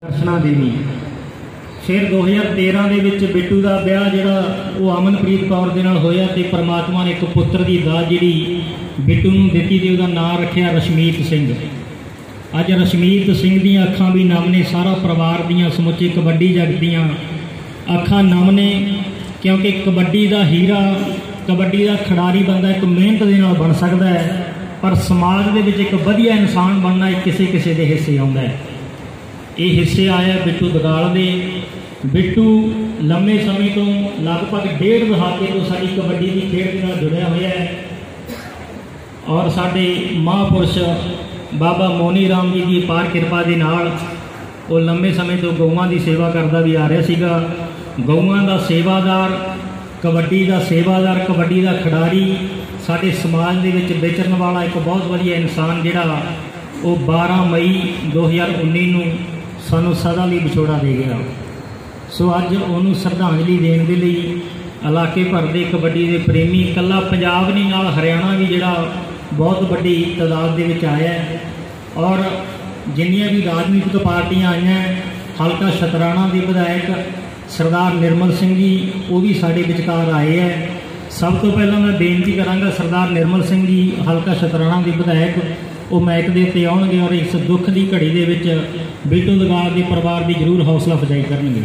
ਦਰਸ਼ਨਾ ਦੇਵੀ। ਫਿਰ 2013 ਦੇ ਵਿੱਚ ਬਿੱਟੂ ਦਾ ਵਿਆਹ ਜਿਹੜਾ ਉਹ ਅਮਨਪ੍ਰੀਤ ਕੌਰ ਦੇ ਨਾਲ ਹੋਇਆ ਤੇ ਪਰਮਾਤਮਾ ਨੇ ਇੱਕ ਪੁੱਤਰ ਦੀ ਦਾਤ ਜਿਹੜੀ ਬਿੱਟੂ ਨੂੰ ਦਿੱਤੀ ਤੇ ਉਹਦਾ ਨਾਂ ਰੱਖਿਆ ਰਸ਼ਮੀਤ ਸਿੰਘ। ਅੱਜ ਰਸ਼ਮੀਤ ਸਿੰਘ ਦੀਆਂ ਅੱਖਾਂ ਵੀ ਨਮ ਨੇ, ਸਾਰਾ ਪਰਿਵਾਰ ਦੀਆਂ ਸਮੁੱਚੇ ਕਬੱਡੀ ਜਗਤ ਦੀਆਂ ਅੱਖਾਂ ਨਮ ਨੇ, ਕਿਉਂਕਿ ਕਬੱਡੀ ਦਾ ਹੀਰਾ, ਕਬੱਡੀ ਦਾ ਖਿਡਾਰੀ ਬੰਦਾ ਇੱਕ ਮਿਹਨਤ ਦੇ ਨਾਲ ਬਣ ਸਕਦਾ ਹੈ, ਪਰ ਸਮਾਜ ਦੇ ਵਿੱਚ ਇੱਕ ਵਧੀਆ ਇਨਸਾਨ ਬਣਨਾ ਕਿਸੇ ਕਿਸੇ ਦੇ ਹਿੱਸੇ ਆਉਂਦਾ ਹੈ। ਇਹ ਹਿੱਸੇ ਆਇਆ ਬਿੱਟੂ ਦਗਾਲ ਦੇ। ਬਿੱਟੂ ਲੰਮੇ ਸਮੇਂ ਤੋਂ ਲਗਭਗ 1.5 ਦਹਾਕੇ ਤੋਂ ਸਾਡੀ ਕਬੱਡੀ ਦੀ ਖੇਡ ਦੇ ਨਾਲ ਜੁੜਿਆ ਹੋਇਆ ਹੈ ਔਰ ਸਾਡੇ ਮਹਾਂਪੁਰਸ਼ ਬਾਬਾ ਮੋਨੀ ਰਾਮ ਜੀ ਦੀ ਅਪਾਰ ਕਿਰਪਾ ਦੇ ਨਾਲ ਉਹ ਲੰਮੇ ਸਮੇਂ ਤੋਂ ਗਊਆਂ ਦੀ ਸੇਵਾ ਕਰਦਾ ਵੀ ਆ ਰਿਹਾ ਸੀਗਾ। ਗਊਆਂ ਦਾ ਸੇਵਾਦਾਰ, ਕਬੱਡੀ ਦਾ ਸੇਵਾਦਾਰ, ਕਬੱਡੀ ਦਾ ਖਿਡਾਰੀ, ਸਾਡੇ ਸਮਾਜ ਦੇ ਵਿੱਚ ਵਿਚਰਨ ਵਾਲਾ ਇੱਕ ਬਹੁਤ ਵਧੀਆ ਇਨਸਾਨ ਜਿਹੜਾ ਉਹ 12 ਮਈ 2019 ਨੂੰ ਸਾਨੂੰ ਸਦਾ ਲਈ ਵਿਛੋੜਾ ਦੇ ਗਿਆ। ਸੋ ਅੱਜ ਉਹਨੂੰ ਸ਼ਰਧਾਂਜਲੀ ਦੇਣ ਦੇ ਲਈ ਇਲਾਕੇ ਭਰ ਦੇ ਕਬੱਡੀ ਦੇ ਪ੍ਰੇਮੀ, ਇਕੱਲਾ ਪੰਜਾਬ ਨਹੀਂ ਨਾਲ ਹਰਿਆਣਾ ਵੀ ਜਿਹੜਾ ਬਹੁਤ ਵੱਡੀ ਤਾਦਾਦ ਦੇ ਵਿੱਚ ਆਇਆ ਔਰ ਜਿੰਨੀਆਂ ਵੀ ਰਾਜਨੀਤਿਕ ਪਾਰਟੀਆਂ ਆਈਆਂ, ਹਲਕਾ ਸ਼ਤਰਾਣਾ ਦੇ ਵਿਧਾਇਕ ਸਰਦਾਰ ਨਿਰਮਲ ਸਿੰਘ ਜੀ ਉਹ ਵੀ ਸਾਡੇ ਵਿਚਕਾਰ ਆਏ ਹੈ। ਸਭ ਤੋਂ ਪਹਿਲਾਂ ਮੈਂ ਬੇਨਤੀ ਕਰਾਂਗਾ ਸਰਦਾਰ ਨਿਰਮਲ ਸਿੰਘ ਜੀ ਹਲਕਾ ਸ਼ਤਰਾਣਾ ਦੇ ਵਿਧਾਇਕ, ਉਹ ਮਾਈਕ ਦੇ ਉੱਤੇ ਆਉਣਗੇ ਔਰ ਇਸ ਦੁੱਖ ਦੀ ਘੜੀ ਦੇ ਵਿੱਚ ਬਿੱਟੂ ਦਗਾਲ ਦੇ ਪਰਿਵਾਰ ਦੀ ਜ਼ਰੂਰ ਹੌਸਲਾ ਅਫਜ਼ਾਈ ਕਰਨਗੇ।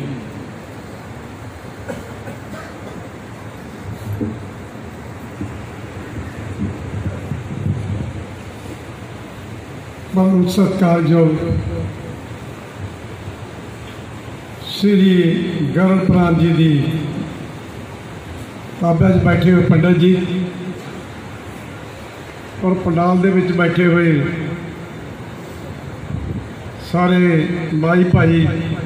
बहुत सत्कारयोग श्री गरल प्राण जी की ताबे बैठे हुए पंडित जी और पंडाल दे विच बैठे हुए सारे भाई भाई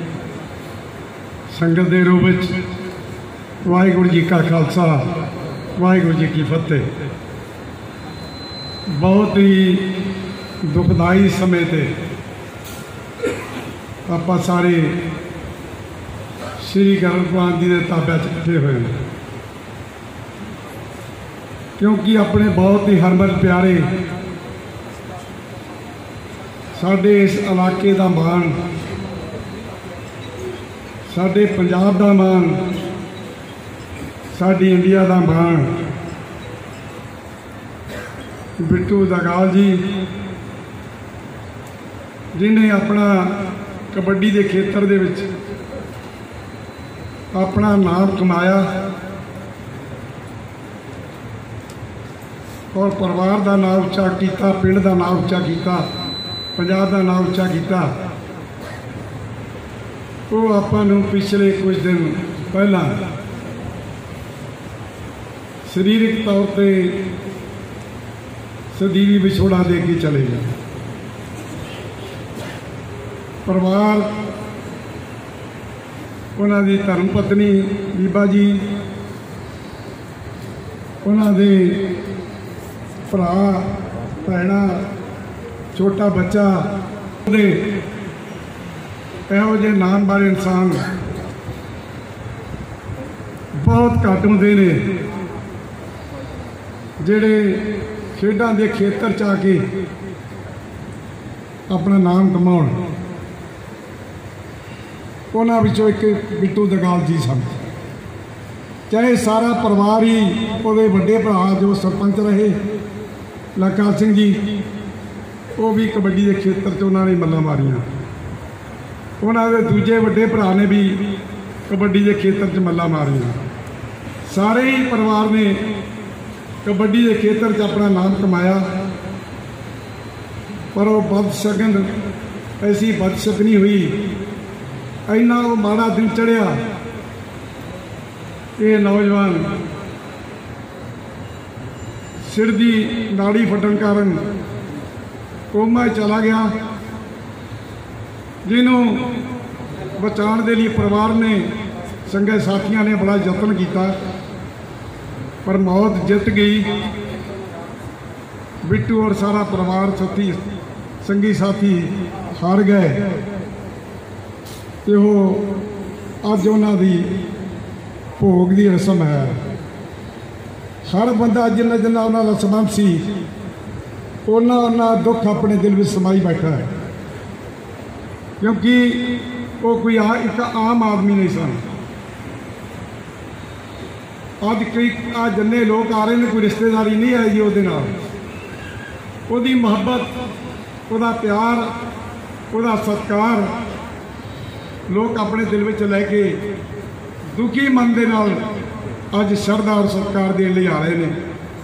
संगत के रूप में, वाहिगुरू जी का खालसा वाहिगुरू जी की फतेह। बहुत ही दुखदाई समय ते आपां सारे श्री गरल प्राण जी के ताबे इकट्ठे हुए हैं, क्योंकि अपने बहुत ही हरमन प्यारे साडे इस इलाके का मान, साडे पंजाब का मान, साडी इंडिया का मान बिट्टू दगाल जी जिन्हें अपना कबड्डी के खेत्र दे विच अपना नाम कमाया और परिवार का नाम उच्चा किया, पिंड का नाम उच्चा किया, पंजाब का नाम उच्चा किया। वो आपां नूं पिछले कुछ दिन पहला शरीरक तौर पर सदीवी विछोड़ा दे के चले गए। परिवार उन्हां दी धर्म पत्नी बीबा जी, उन्हां दे भरा भैणा, छोटा बच्चा, इहो जे नाम वाले इंसान बहुत घट होंदे ने जिहड़े खेडां दे खेतर च आके अपना नाम कमाउण। उन्हां विचों एक बिट्टू दगाल जी सन। चाहे सारा परिवार ही उहदे वड्डे भरा जो सरपंच रहे लकाल सिंह जी, वो भी कबड्डी के खेत्र च उन्होंने मल्लां मारियां। उन्होंने दूजे वड्डे भरा ने भी कबड्डी के खेत्र च मल्लां मारियां। सारे ही परिवार ने कबड्डी के खेत्र च अपना नाम कमाया, पर वो बदशगन ऐसी बदशगनी हुई, इन्ना वो माड़ा दिन चढ़िया। ये नौजवान सिर की नाड़ी फटन कारण कोमा चला गया, जिन्हों बचाने के लिए परिवार ने, संगे साथियों ने बड़ा यत्न किया, पर मौत जित गई। बिट्टू और सारा परिवार साथी संगी साथी हार गए तो वो अज उन्होंने भोग की रस्म है। हर बंदा जिन्ना जिन्ना उन्होंने संबंध सी उन्ना दुख अपने दिल में समाई बैठा है, क्योंकि वो कोई एक आम आदमी नहीं सन। अज कई जिन्ने लोग आ रहे हैं कोई रिश्तेदारी नहीं आई जी ਉਹਦੇ ਨਾਲ। ਉਹਦੀ ਮੁਹੱਬਤ, ਉਹਦਾ ਪਿਆਰ, ਉਹਦਾ ਸਤਿਕਾਰ ਲੋਕ ਆਪਣੇ ਦਿਲ ਵਿੱਚ ਲੈ ਕੇ ਦੁਖੀ ਮਨ ਦੇ ਨਾਲ ਅੱਜ ਸ਼ਰਧਾ ਔਰ ਸਤਿਕਾਰ ਦੇਣ ਲਈ ਆ ਰਹੇ ਨੇ।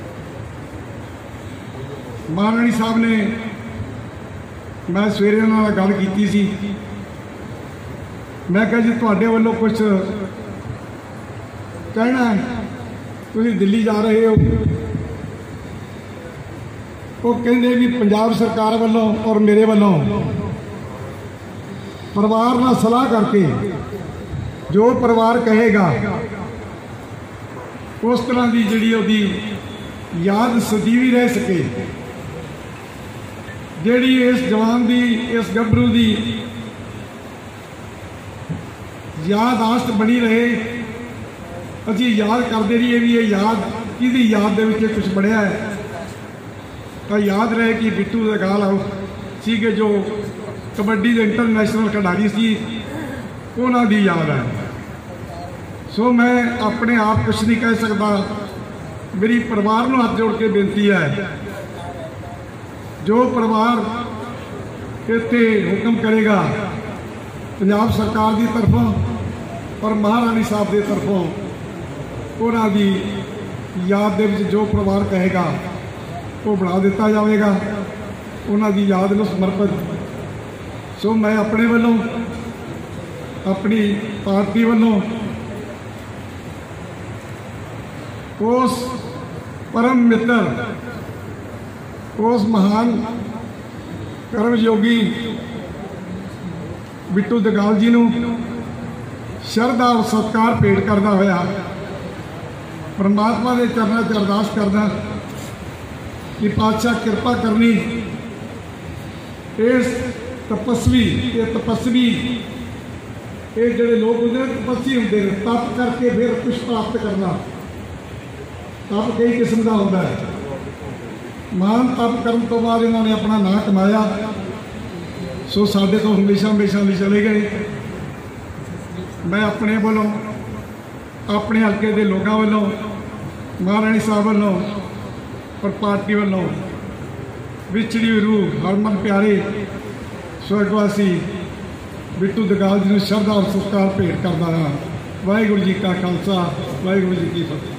ਮਹਾਰਾਣੀ ਸਾਹਿਬ ਨੇ, ਮੈਂ ਸਵੇਰੇ ਉਹਨਾਂ ਨਾਲ ਗੱਲ ਕੀਤੀ ਸੀ, मैं कहा जी तुहाडे वालों कुछ कहना है, तुसीं दिल्ली जा रहे हो। वो कहते भी पंजाब सरकार वालों और मेरे वालों परिवार नाल सलाह करके जो परिवार कहेगा उस तरह की जिहड़ी उहदी याद सजीवी रह सके, जिहड़ी इस जवान की, इस गभरू की याद आस्त बनी रहे। असी याद करते रहिए भी ये याद किहदी याद दे विच कुछ बढ़िया है, तो याद रहे कि बिट्टू दगाल सीगे जो कबड्डी के इंटरनेशनल खिडारी सी, उन्हां दी याद है। सो मैं अपने आप कुछ नहीं कह सकता, मेरी परिवार नूं हाथ जोड़ के बेनती है, जो परिवार इत्थे हुक्म करेगा पंजाब सरकार की तरफों और महाराणी साहब की तरफों, उन्हां दी याद दे विच जो परिवार कहेगा वो बना दिता जाएगा, उन्हां दी याद नूं समर्पित। सो मैं अपने वालों, अपनी पार्टी वालों उस परम मित्र, उस महान कर्मयोगी बिट्टू दगाल जी नूं शरधा और सत्कार भेंट करदा होया परमात्मा के चरणों च अरदास करदा कि पातशाह कृपा करनी, इस तपस्वी, ये तपस्वी, ये जिहड़े लोग होंदे ने तपस्वी होंदे ने, तप करके फिर कुछ प्राप्त करना। तप कई किस्म का होंदा है। महान तप करन तो बाद इन्होंने अपना नाम कमाया, सो साडे तो हमेशा हमेशा नहीं चले गए। मैं अपने वालों, अपने हल्के के लोगों वालों, महाराणी साहब वालों और पार्टी वालों विछड़ी हुई रूह हरमन प्यारे स्वर्गवासी बिट्टू दगाल जी को श्रद्धा और सत्कार भेंट करता हाँ। वाहिगुरू जी का खालसा, वाहिगुरू जी की फतेह।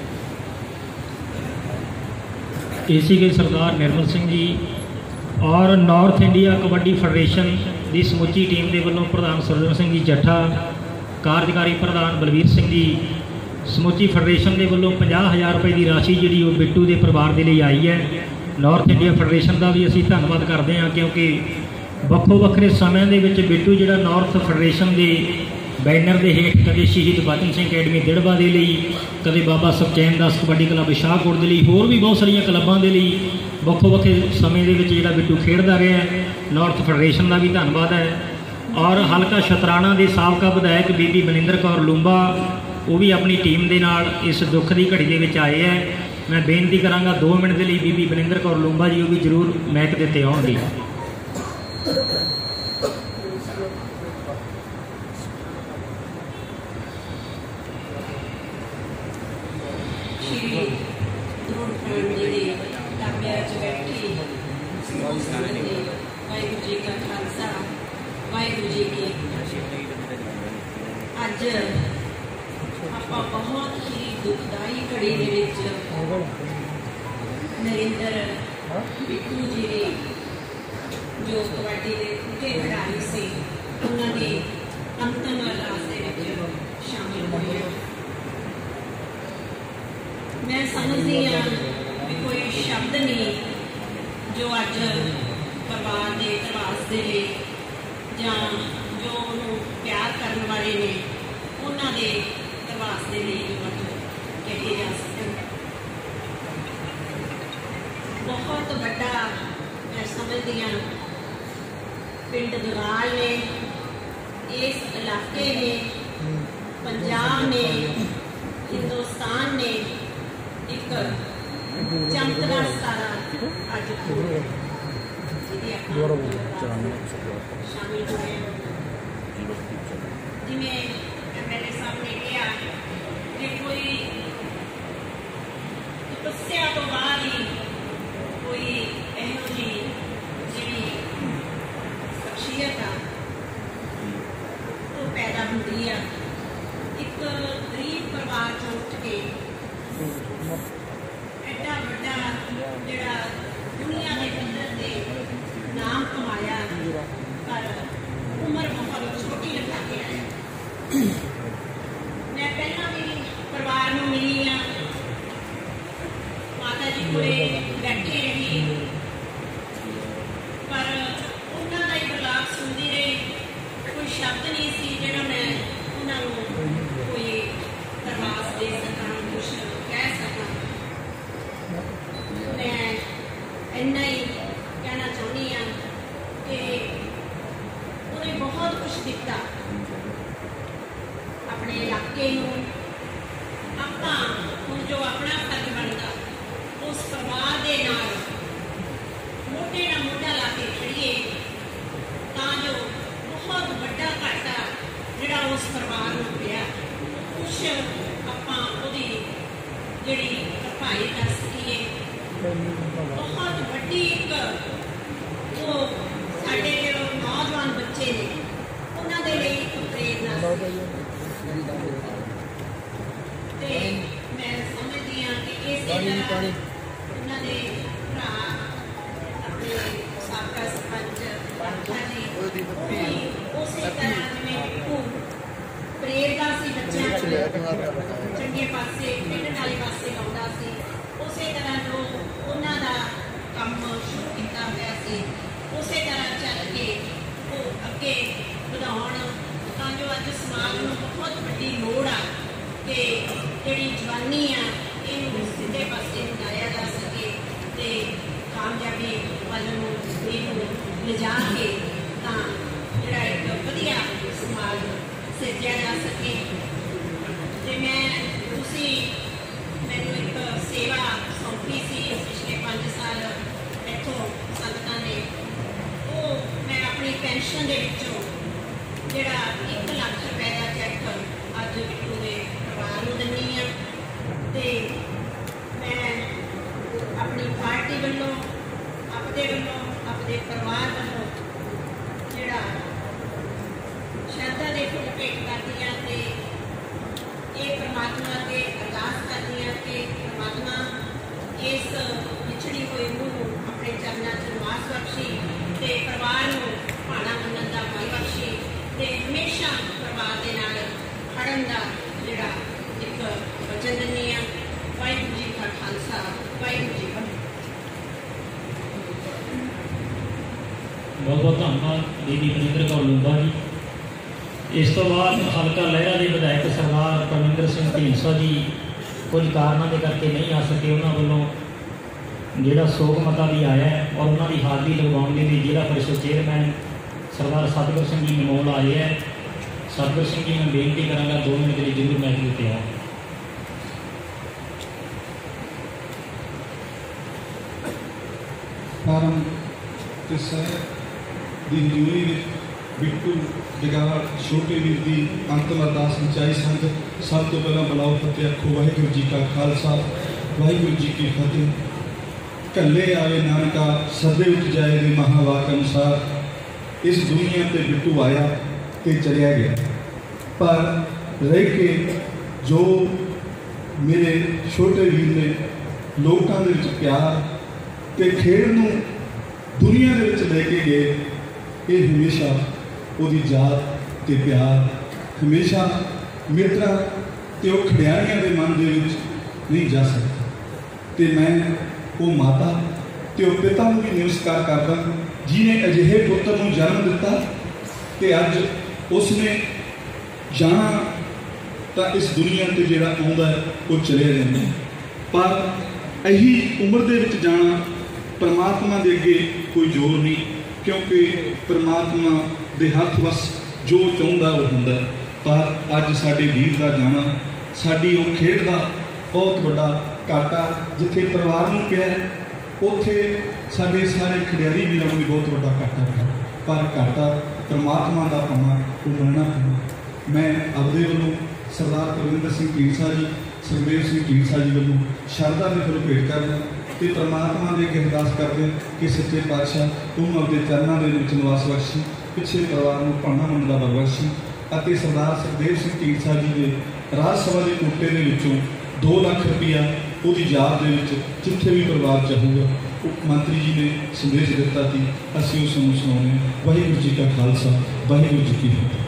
इसी के सरदार निर्मल सिंह जी और नॉर्थ इंडिया कबड्डी फेडरेशन की समुची टीम के वालों प्रधान सुरजन सिंह जी जट्ठा, कार्यकारी प्रधान बलवीर सिंह जी, समुची फेडरेशन के वालों 50,000 रुपए की राशि जी वो बिट्टू के परिवार के लिए आई है। नॉर्थ इंडिया फेडरेशन का भी असी धन्यवाद करते हैं, क्योंकि ਵੱਖੋ ਵੱਖਰੇ ਸਮਿਆਂ ਦੇ ਵਿੱਚ ਬਿੱਟੂ ਜਿਹੜਾ ਨਾਰਥ ਫੈਡਰੇਸ਼ਨ ਦੇ बैनर के हेठ कदे शहीद बचन सिंह अकैडमी दिड़बा के लिए, कदे बाबा सुखचैन दास कबड्डी क्लब शाहकोट के लिए, होर भी बहुत सारिया क्लबों के लिए ਵੱਖੋ ਵੱਖਰੇ समय के जोड़ा बिट्टू खेडता रहा है। नॉर्थ फैडरेशन का भी धन्यवाद है। और हल्का शतराणा के साबका विधायक बीबी बनिंदर कौर लूंबा, वो भी अपनी टीम के नाल इस दुख की घड़ी के आए हैं। मैं बेनती कराँगा 2 मिनट के लिए बीबी बनिंदर कौर लूंबा जी वो भी जरूर मैक के उत्ते आउणगे। वाहिगुरू जी का खालसा, वाहिगुरू जी की अज आपां बहुत ही दुखदाई घड़ी दे विच नरेंद्र बिट्टू जी ने जो कबड्डी के उठे खिडारी से उन्होंने की अंतिम अरदास दे विच शामिल हुए। मैं समझती हाँ भी कोई शब्द नहीं जो अज परिवार के इतिहास के लिए या जो प्यार करने वाले ने उन्होंने इतिहास के लिए जो अज कहे जा सकते। बहुत बड़ा मैं समझती हाँ पिंड दगाल ने, इस इलाके ने, पंजाब ने, हिंदुस्तान ने एक चमकदार सितारा अज शामिल हुए। ਹੁੰਦੀ ਆ। ਇੱਕ ਗਰੀਬ ਪਰਿਵਾਰ ਚੋਂ ਉੱਠ ਕੇ ਐਡਾ ਵੱਡਾ ਜਿਹੜਾ ਦੁਨੀਆ ਦੇ ਪੱਧਰ ਤੇ ਨਾਮ ਕਮਾਇਆ, ਪਰ ਉਮਰ ਬਹੁਤ ਛੋਟੀ ਲਗਾ ਕੇ ਆਇਆ। ਮੈਂ ਪਹਿਲਾਂ ਵੀ ਪਰਿਵਾਰ ਨੂੰ ਮਿਲੀ ਆ, ਮਾਤਾ ਜੀ ਕੋਲੇ ਬੈਠੀ ਰਹੀ, ਪਰ ਉਹਨਾਂ ਦਾ ਹੀ ਬਲਾਕ ਸੁਣਦੀ ਰਹੀ। ਕੋਈ ਸ਼ਬਦ ਨਹੀਂ ਸੀ ਜਿਹੜਾ ਮੈਂ ਉਹਨਾਂ ਨੂੰ ਕੋਈ ਦਰਵਾਸ ਦੇ ਸਕਾਂ, ਕੁਛ ਕਹਿ ਸਕਾਂ। ਮੈਂ ਇੰਨਾ ਹੀ ਕਹਿਣਾ ਚਾਹੁੰਦੀ ਹਾਂ ਕਿ ਉਹਨੇ ਬਹੁਤ ਕੁਛ ਦਿੱਤਾ ਆਪਣੇ ਇਲਾਕੇ ਨੂੰ। ਆਪਾਂ ਹੁਣ ਜੋ ਆਪਣਾ ਫਰਜ਼ ਬਣਦਾ ਉਸ ਪਰਿਵਾਰ ਦੇ ਨਾਲ ਮੋਢੇ ਨਾਲ ਮੋਢਾ ਲਾ ਕੇ ਖੜੀਏ, ਤਾਂ ਜੋ ਬਹੁਤ ਵੱਡਾ ਘਾਟਾ ਜਿਹੜਾ ਉਸ ਪਰਿਵਾਰ ਨੂੰ ਪਿਆ, ਕੁਛ ਆਪਾਂ ਉਹਦੀ ਜਿਹੜੀ ਭਰਪਾਈ ਕਰ ਸਕੀਏ। ਬਹੁਤ ਵੱਡੀ ਇੱਕ ਉਹ ਸਾਡੇ ਜਿਹੜੇ ਨੌਜਵਾਨ ਬੱਚੇ ਨੇ ਉਹਨਾਂ ਦੇ ਲਈ ਇੱਕ ਪ੍ਰੇਰਨਾ ਤੇ ਮੈਂ ਸਮਝਦੀ ਹਾਂ ਕਿ ਇਸੇ ਤਰ੍ਹਾਂ ਉਹਨਾਂ ਦੇ ਭਰਾ ਆਪਣੇ ਸਾਬਕਾ ਸਰਪੰਚ ਜੀ ਉਸੇ ਤਰ੍ਹਾਂ ਜਿਵੇਂ ਉਹ ਪ੍ਰੇਰਦਾ ਸੀ ਬੱਚਿਆਂ ਨੂੰ ਚੰਗੇ ਪਾਸੇ ਖੇਡਣ ਵਾਲੇ ਪਾਸੇ ਲਾਉਂਦਾ ਸੀ, ਉਸੇ ਤਰ੍ਹਾਂ ਜੋ ਉਹਨਾਂ ਦਾ ਕੰਮ ਸ਼ੁਰੂ ਕੀਤਾ ਹੋਇਆ ਸੀ ਉਸੇ ਤਰ੍ਹਾਂ ਚੱਲ ਕੇ ਉਹ ਅੱਗੇ ਵਧਾਉਣ, ਤਾਂ ਜੋ ਅੱਜ ਸਮਾਜ ਨੂੰ ਬਹੁਤ ਵੱਡੀ ਲੋੜ ਆ ਕਿ ਜਿਹੜੀ ਜਵਾਨੀ ਆ ਇਹਨੂੰ ਸਿੱਧੇ ਪਾਸੇ ਲਿਜਾਇਆ ਜਾ ਸਕੇ ਤੇ ਕਾਮਯਾਬੀ ਵੱਲ ਨੂੰ ਇਹਨੂੰ ਲਿਜਾ ਕੇ ਤਾਂ ਜਿਹੜਾ ਇੱਕ ਵਧੀਆ ਸਮਾਜ ਸਿਰਜਿਆ ਜਾ ਸਕੇ। ਤੇ ਤੁਸੀਂ ਮੈਨੂੰ ਇੱਕ ਸੇਵਾ ਸੌਂਪੀ ਸੀ ਪਿਛਲੇ 5 ਸਾਲ ਇੱਥੋਂ ਸੰਗਤਾਂ ਨੇ, ਉਹ ਮੈਂ ਆਪਣੀ ਪੈਨਸ਼ਨ ਦੇ ਵਿੱਚੋਂ ਜਿਹੜਾ 1 ਲੱਖ ਰੁਪਏ ਦਾ ਚੈੱਕ ਅੱਜ ਬਿੱਟੂ ਦੇ ਪਰਿਵਾਰ ਨੂੰ ਦਿੰਦੀ ਹਾਂ। ਤੇ ਮੈਂ ਆਪਣੀ ਪਾਰਟੀ ਵੱਲੋਂ, ਆਪਣੇ ਪਰਿਵਾਰ ਵੱਲੋਂ ਜਿਹੜਾ ਸ਼ਰਧਾ ਦੇ ਫੁੱਲ ਭੇਟ ਕਰਦੀ ਹਾਂ ਤੇ ਇਹ ਪਰਮਾਤਮਾ ਅੱਗੇ ਅਰਦਾਸ ਕਰਦੀ ਹਾਂ ਕਿ ਪਰਮਾਤਮਾ ਇਸ ਵਿਛੜੀ ਹੋਈ ਨੂੰ ਆਪਣੇ ਚਰਨਾਂ 'ਚ ਨਿਵਾਸ ਬਖਸ਼ੀ ਤੇ ਪਰਿਵਾਰ ਨੂੰ ਭਾਣਾ ਮੰਨਣ ਦਾ ਬਲ ਬਖਸ਼ੀ ਤੇ ਹਮੇਸ਼ਾ ਪਰਿਵਾਰ ਦੇ ਨਾਲ ਖੜਨ ਦਾ ਜਿਹੜਾ ਇੱਕ ਵਚਨ ਦਿੰਦੀ ਹਾਂ। ਵਾਹਿਗੁਰੂ ਜੀ ਕਾ ਖਾਲਸਾ, ਵਾਹਿਗੁਰੂ ਜੀ ਕੀ ਫਤਿਹ। ਬਹੁਤ ਬਹੁਤ ਧੰਨਵਾਦ ਬੀਬੀ ਮਨਿੰਦਰ ਕੌਰ ਲੂੰਬਾ ਜੀ। ਇਸ ਤੋਂ ਬਾਅਦ ਹਲਕਾ ਲਹਿਰਾ ਦੇ ਵਿਧਾਇਕ ਸਰਦਾਰ ਪਰਮਿੰਦਰ ਸਿੰਘ ਢੀਂਡਸਾ ਜੀ ਕੁਝ ਕਾਰਨਾਂ ਦੇ ਕਰਕੇ ਨਹੀਂ ਆ ਸਕੇ, ਉਹਨਾਂ ਵੱਲੋਂ ਜਿਹੜਾ ਸੋਗ ਮਤਾ ਵੀ ਆਇਆ ਔਰ ਉਹਨਾਂ ਦੀ ਹਾਜ਼ਰੀ ਲਗਵਾਉਣ ਦੇ ਲਈ ਜ਼ਿਲ੍ਹਾ ਪਰਿਸ਼ਦ ਚੇਅਰਮੈਨ ਸਰਦਾਰ ਸਤਿਗੁਰ ਸਿੰਘ ਜੀ ਮਨੋਲ ਆਏ ਹੈ। ਸਤਿਗੁਰ ਸਿੰਘ ਜੀ ਨੂੰ ਬੇਨਤੀ ਕਰਾਂਗਾ 2 ਮਿੰਟ ਲਈ ਜ਼ਰੂਰ ਮੈਚ ਦਿੱਤੇ ਆ। ਫਾਰਮ ਤੇ ਸਾਹਿਬ ਦੀ ਹਜ਼ੂਰੀ ਵਿੱਚ ਬਿੱਟੂ ਜਗਾੜ ਛੋਟੇ ਵੀਰ ਦੀ ਅੰਤਮ ਅਰਦਾਸ ਵਿਚਾਈ ਸੰਗਤ। ਸਭ ਤੋਂ ਪਹਿਲਾਂ ਬੁਲਾਓ ਫਤਿਹ ਆਖੋ। ਵਾਹਿਗੁਰੂ ਜੀ ਕਾ ਖਾਲਸਾ, ਵਾਹਿਗੁਰੂ ਜੀ ਕੀ ਫਤਿਹ। ਕੱਲੇ ਆਵੇ ਨਾਨਕਾ ਸਦੇ ਵਿੱਚ ਜਾਏ ਦੇ ਮਹਾਵਾਕ ਅਨੁਸਾਰ ਇਸ ਦੁਨੀਆ ਤੇ ਬਿੱਟੂ ਆਇਆ ਤੇ ਚਲਿਆ ਗਿਆ, ਪਰ ਰਹਿ ਕੇ ਜੋ ਮੇਰੇ ਛੋਟੇ ਵੀਰ ਨੇ ਲੋਕਾਂ ਦੇ ਵਿੱਚ ਪਿਆਰ ਤੇ ਖੇਡ ਨੂੰ ਦੁਨੀਆ ਦੇ ਵਿੱਚ ਲੈ ਕੇ ਗਏ, ਇਹ ਹਮੇਸ਼ਾ ਉਹਦੀ ਯਾਦ ਤੇ ਪਿਆਰ ਹਮੇਸ਼ਾ ਮਿੱਤਰਾਂ ਤੇ ਉਹ ਖਿਡਾਰੀਆਂ ਦੇ ਮਨ ਦੇ ਵਿੱਚ ਨਹੀਂ ਜਾ ਸਕਦਾ। ਤੇ ਮੈਂ ਉਹ ਮਾਤਾ ਤੇ ਉਹ ਪਿਤਾ ਨੂੰ ਵੀ ਨਮਸਕਾਰ ਕਰਦਾ ਜਿਹਨੇ ਅਜਿਹੇ ਪੁੱਤਰ ਨੂੰ ਜਨਮ ਦਿੱਤਾ ਤੇ ਅੱਜ ਉਸਨੇ ਜਾਣਾ ਤਾਂ ਇਸ ਦੁਨੀਆ ਤੇ ਜਿਹੜਾ ਆਉਂਦਾ ਉਹ ਚਲਿਆ ਜਾਂਦਾ, ਪਰ ਇਹੀ ਉਮਰ ਦੇ ਵਿੱਚ ਜਾਣਾ ਪਰਮਾਤਮਾ ਦੇ ਅੱਗੇ ਕੋਈ ਜ਼ੋਰ ਨਹੀਂ, ਕਿਉਂਕਿ ਪਰਮਾਤਮਾ ਦੇ ਹੱਥ ਵਸ ਜੋ ਚਾਹੁੰਦਾ ਉਹ ਹੁੰਦਾ। ਪਰ ਅੱਜ ਸਾਡੇ ਵੀਰ ਦਾ ਜਾਣਾ ਸਾਡੀ ਉਹ ਖੇਡ ਦਾ ਬਹੁਤ ਵੱਡਾ ਘਾਟਾ ਜਿੱਥੇ ਪਰਿਵਾਰ ਨੂੰ ਪਿਆ ਉੱਥੇ ਸਾਡੇ ਸਾਰੇ ਖਿਡਾਰੀ ਵੀਰਾਂ ਨੂੰ ਵੀ ਬਹੁਤ ਵੱਡਾ ਘਾਟਾ ਪਿਆ, ਪਰ ਘਾਟਾ ਪਰਮਾਤਮਾ ਦਾ ਪਾਉਣਾ ਉਹ ਮੰਨਣਾ ਪੈਣਾ। ਮੈਂ ਆਪਦੇ ਵੱਲੋਂ ਸਰਦਾਰ ਪਰਮਿੰਦਰ ਸਿੰਘ ਢੀਂਡਸਾ ਜੀ, ਸੁਖਦੇਵ ਸਿੰਘ ਢੀਂਡਸਾ ਜੀ ਵੱਲੋਂ ਸ਼ਰਧਾ ਦੇ ਫੁੱਲ ਭੇਟ ਕਰਦਾ ਤੇ ਪਰਮਾਤਮਾ ਦੇ ਅੱਗੇ ਅਰਦਾਸ ਕਰਦੇ ਕਿ ਸੱਚੇ ਪਾਤਸ਼ਾਹ ਤੂੰ ਆਪਦੇ ਚਰਨਾਂ ਦੇ ਵਿੱਚ ਨਿਵਾਸ ਬਖਸ਼ੀ, ਪਿੱਛੇ ਪਰਿਵਾਰ ਨੂੰ ਭਾਣਾ ਮੰਨਣ ਦਾ ਬਲ ਬਖਸ਼ੀ ਅਤੇ ਸਰਦਾਰ ਸੁਖਦੇਵ ਸਿੰਘ ਢੀਂਡਸਾ ਜੀ ਦੇ ਰਾਜ ਸਭਾ ਦੇ ਕੋਟੇ ਦੇ ਵਿੱਚੋਂ 2 ਲੱਖ ਰੁਪਇਆ ਉਹਦੀ ਯਾਦ ਦੇ ਵਿੱਚ ਜਿੱਥੇ ਵੀ ਪਰਿਵਾਰ ਚਾਹੂਗਾ। ਮੰਤਰੀ ਜੀ ਨੇ ਸੰਦੇਸ਼ ਦਿੱਤਾ ਸੀ, ਅਸੀਂ ਉਸ ਨੂੰ ਸੁਣਾਉਂਦੇ ਹਾਂ। ਵਾਹਿਗੁਰੂ ਜੀ ਕਾ ਖਾਲਸਾ, ਵਾਹਿਗੁਰੂ ਜੀ ਕੀ ਫਤਿਹ।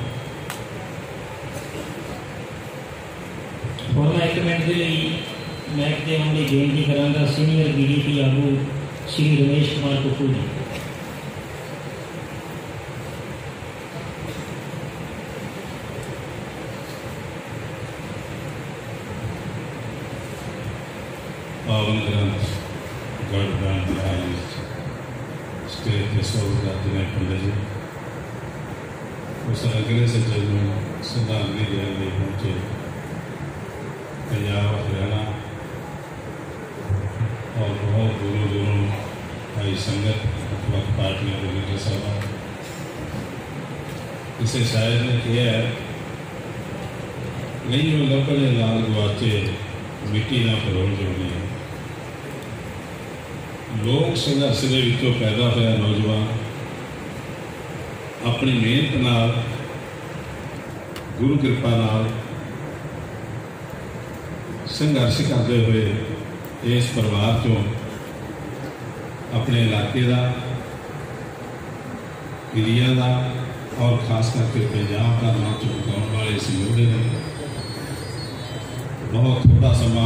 ਹੁਣ ਮੈਂ 1 ਮਿੰਟ ਦੇ ਲਈ ਮੈਕ ਦੇ ਆਉਣ ਦੀ ਬੇਨਤੀ ਕਰਾਂਗਾ ਸੀਨੀਅਰ BJP ਆਗੂ ਸ਼੍ਰੀ ਰਮੇਸ਼ ਕੁਮਾਰ ਕੁੱਕੂ ਜੀ। ਪਾਵਨ ਗ੍ਰੰਥ ਗੜ ਗ੍ਰੰਥ ਆਈ ਸਟੇਟ ਦੇ ਸੋਲਦਾਰ ਨੇ ਪੰਡਿਤ ਜੀ ਉਸ ਅਗਲੇ ਸੱਜਣ ਨੂੰ ਸੰਧਾਨਗੀ ਦੇਣ ਲਈ ਪਹੁੰਚੇ। ਪੰਜਾਬ ਹਰਿਆਣਾ और बहुत दूरों दूरों आई संगत वक्त पार्टियों के लीडर साहब इसे शायद ने किया है नहीं वो लकड़े लाल गुआचे मिट्टी ना परोल जोड़नी है। लोक संघर्ष के विचों पैदा होया नौजवान अपनी मेहनत नाल गुरु कृपा नाल संघर्ष करते हुए इस परिवार चों अपने इलाके का एरिया का और खास करके पंजाब का नाम चमकाने वाले इस योद्धे ने बहुत थोड़ा समा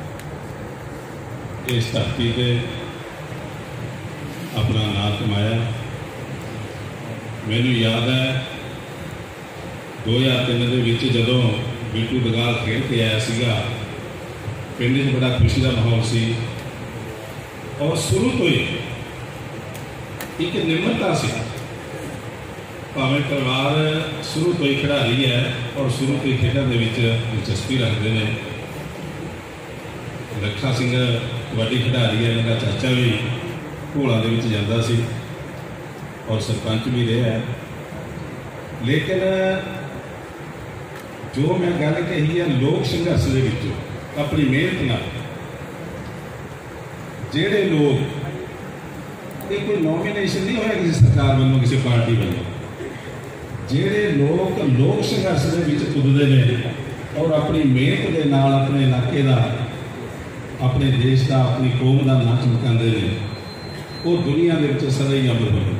इस धरती पे अपना नाम कमाया। मैनू याद है 2003 के विच जदों बिट्टू दगाल खेल के आया सीगा, पिंड में बड़ा खुशी का माहौल सी और शुरू तो ही एक निम्रता सी। भावें परिवार शुरू तो ही खिडारी है और शुरू तो ही खेलों के दिलचस्पी रखते हैं। लखा सिंह कबड्डी खिडारी है, मेरा चाचा भी घोलों के जाता सी और सरपंच भी रहा है। लेकिन जो मैं गल कही है लोक संघर्ष के विचों अपनी मेहनत नाल जेड़े लोग ये कोई नॉमिनेशन नहीं होया किसी सरकार वालों किसी पार्टी वालों, जेड़े लोग लोक संघर्ष के विच कुदते हैं और अपनी मेहनत के नाल अपने इलाके का अपने देश का अपनी कौम का नाम चमकाते हैं, वो दुनिया के सदा ही अमर बने।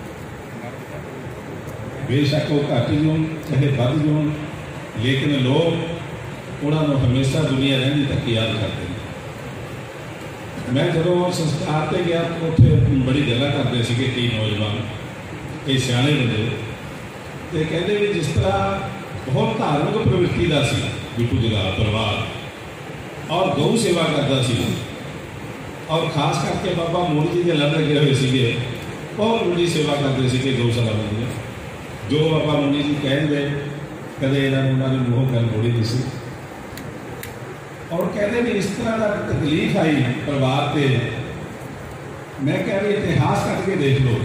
बेशक वो घट जान चाहे बढ़ जान, लेकिन लोग उन्होंने हमेशा दुनिया रहने तक याद करते हैं। मैं जो संस्कार पर गया तो उत्थे बड़ी गल्लां करते थे कई नौजवान कई सियाने बंदे तो कहते भी जिस तरह बहुत धार्मिक प्रवृत्ति का सी बिट्टू दगाल परिवार और गौ सेवा करता सी और खास करके बाबा मोदी जी के लड़ लगे हुए थे बहुत बड़ी सेवा करते थे गौशाला बंदे जो बाबा मोदी जी कहेंगे कदे इन्होंने मूँह गल थोड़ी नहीं सी और कहते भी इस तरह का तकलीफ आई परिवार से। मैं कह रही इतिहास कट के देख लो,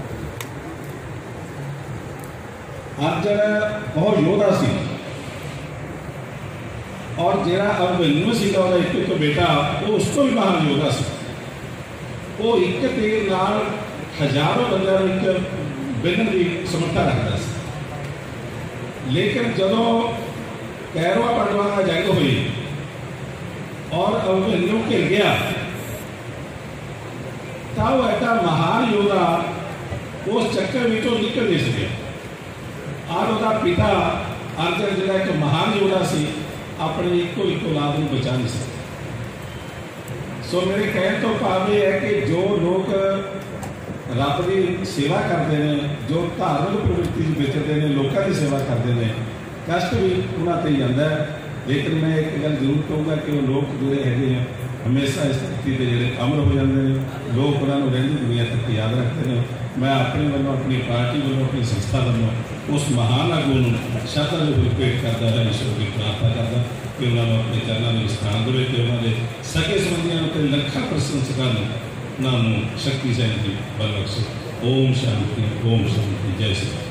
अब बहुत योद्धा सी और जरा अभिमन्यु सीगा एक बेटा वो उस तो भी महान योद्धा सी। वो एक तीर नाल हजारों बंदों एक बिन्न की समर्था रखता सी। लेकिन जदों कैरवा पटवा का जंग हुई और अभिमन्यु घिर गया तो ऐसा महान योद्धा उस चक्कर विचों निकल नहीं सके और उसका पिता अर्जन जो एक महान योद्धा सी अपने इको औलाद को बचा नहीं सके। सो मेरे कहने तो भाव यह है कि जो लोग रब की सेवा करते हैं, जो धार्मिक प्रवृत्ति विचरते हैं, लोगों की सेवा करते हैं, कष्ट भी उन्होंने ही आता है। लेकिन मैं एक गल जरूर कहूँगा कि वो लोग जोड़े है हमेशा इस धरती पर जोड़े अमर हो जाते हैं, लोग उन्होंने रही दुनिया तक याद रखते हैं। मैं अपने वालों अपनी पार्टी वालों अपनी संस्था वालों उस महान आगू को श्रद्धांजलि भेंट करता है, ईश्वर की प्रार्थना करता कि उन्होंने अपने चरणों में स्थान दे कि उन्होंने सगे संबंधियों लखा प्रशंसकों उन्होंने शक्ति सैन की बल बख्शे। ओम शांति, जय श्री राम।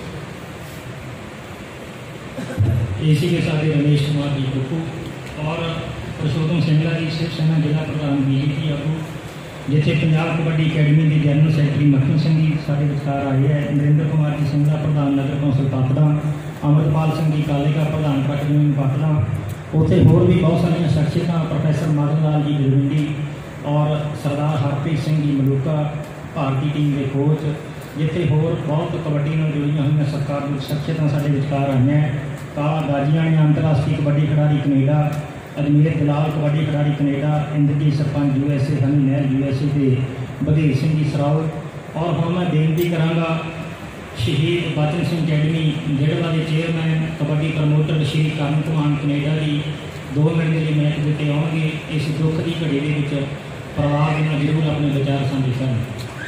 इसी के साथ रमेश कुमार जी कुक्कू और परशोत्तम सिंगला जी शिवसेना जिला प्रधान BJP आगू, जिथे पंजाब कबड्डी अकैडमी के जनरल सैकटरी मक्खन सिंह जी साढ़े विचार आए हैं, नरेंद्र कुमार जी सिंगला प्रधान नगर कौंसल पापड़ा, अमृतपाल सिंह जी कालेका प्रधान ट्रक यूनियन पाटला, उत्थे होर भी बहुत सारिया शख्सियत, प्रोफैसर मदन लाल जी दिलविंडी और सरदार हरप्रीत सिंह जी मलूका भारतीय टीम के कोच, जिथे होर बहुत कबड्डी नाल जुड़ियां हुई सरकार शख्सियत साडे विचकार आईयां। काला गाजिया ने अंतरराष्ट्रीय कबड्डी खिडारी कनेडा, अजमेर दलाल कबड्डी खिडारी Canada, Inderjit sarpanch USA, Honey Nahar USA के बधेर सिंह जी सराओ। और हुण मैं बेनती करांगा शहीद बचन सिंह अकैडमी जेड़वा के chairman kabaddi promoter Shri Karan Kumar Canada ji 2 minute के लिए मैच देते आउणगे। इस दुख की घड़ी के परिवार के नाल जरूर अपने विचार साझे करन।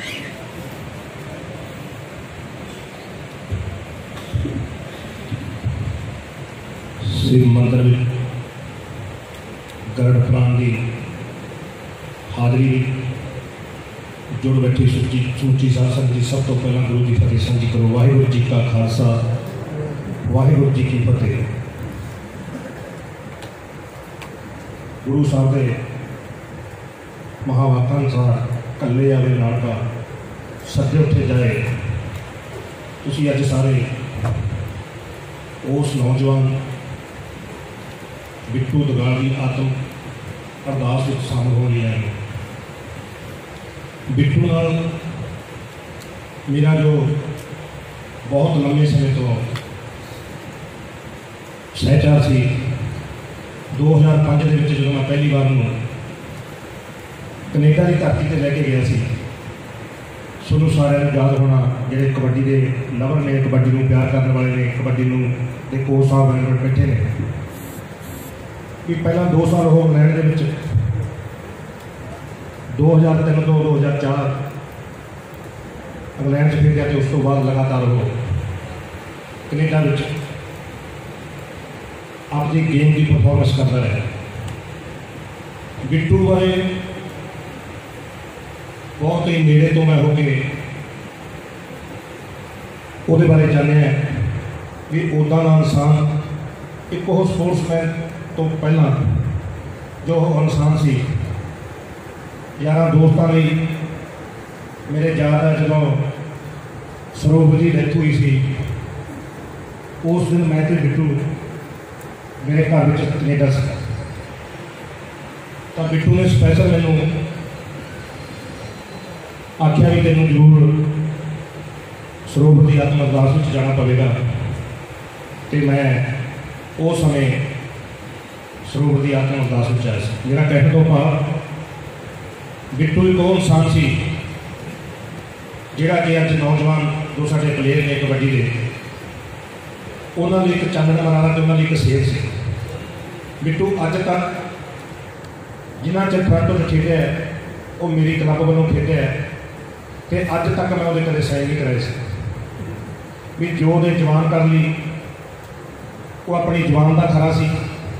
श्री मंदिर में गरड़ प्राण की हाजरी जुड़ बैठी सुची साध संगत जी, सब तो पहला गुरु जी फतेह सिंह जी करो। वाहिगुरू जी का खालसा, वाहिगुरू जी की फतेह। गुरु साहब के महावाकां अनुसार कल्ले आवे नानका सदे उठे जाए। तुसी अज सारे उस नौजवान बिट्टू दगाल की आत्म अरदास में शामिल होने आए। बिट्टू नाल मेरा जो बहुत लंबे समय तो सहचार सी। 2005 के जो मैं पहली बार कनेडा की धरती पर लैके गया सी, सुनू सारे याद होना जोड़े कबड्डी के लवर ने, कबड्डी को प्यार करने वाले ने, कबड्डी के कोच साहब मैनेजमेंट बैठे ने कि पहला 2 साल हो इंग्लैंड के 2003 तो 2004 इंग्लैंड से खेलिया, तो उस तो बाद लगातार वो कनेडा में अपनी गेम की परफॉर्मेंस करता रहा। बिट्टू बारे बहुत ही नेड़े तो मैं होके वो बारे जाने भी उदा का इंसान एक वो स्पोर्ट्समैन तो पहला जो इंसान सी यार दोस्तों ने मेरे याद है जो सरोवर की डेथ हुई सी, उस दिन मैं तो बिट्टू मेरे घर में कनेडा से, तो बिट्टू ने स्पैशल मैनू आख्या भी तेन जरूर सरोवर की आत्म अरदास में जाना पवेगा। तो मैं उस समय सरोवर की आत्म अरदास में आया। मेरा कहने तो भाव बिट्टू एक वो इंसान सी जिहड़ा कि अज नौजवान जो साडे प्लेयर ने कबड्डी के, उन्होंने एक चानना मराना तो उन्होंने एक सेहत से। बिट्टू अज तक जिन्ना चਿਰ टोरंटो में खेलिया है वो मेरी क्लब वालों खेलिया है, तो अज तक मैं वो कदे साइन नहीं कराए सी भी जो दे जवान कर ली वो अपनी जवान का खरा सी।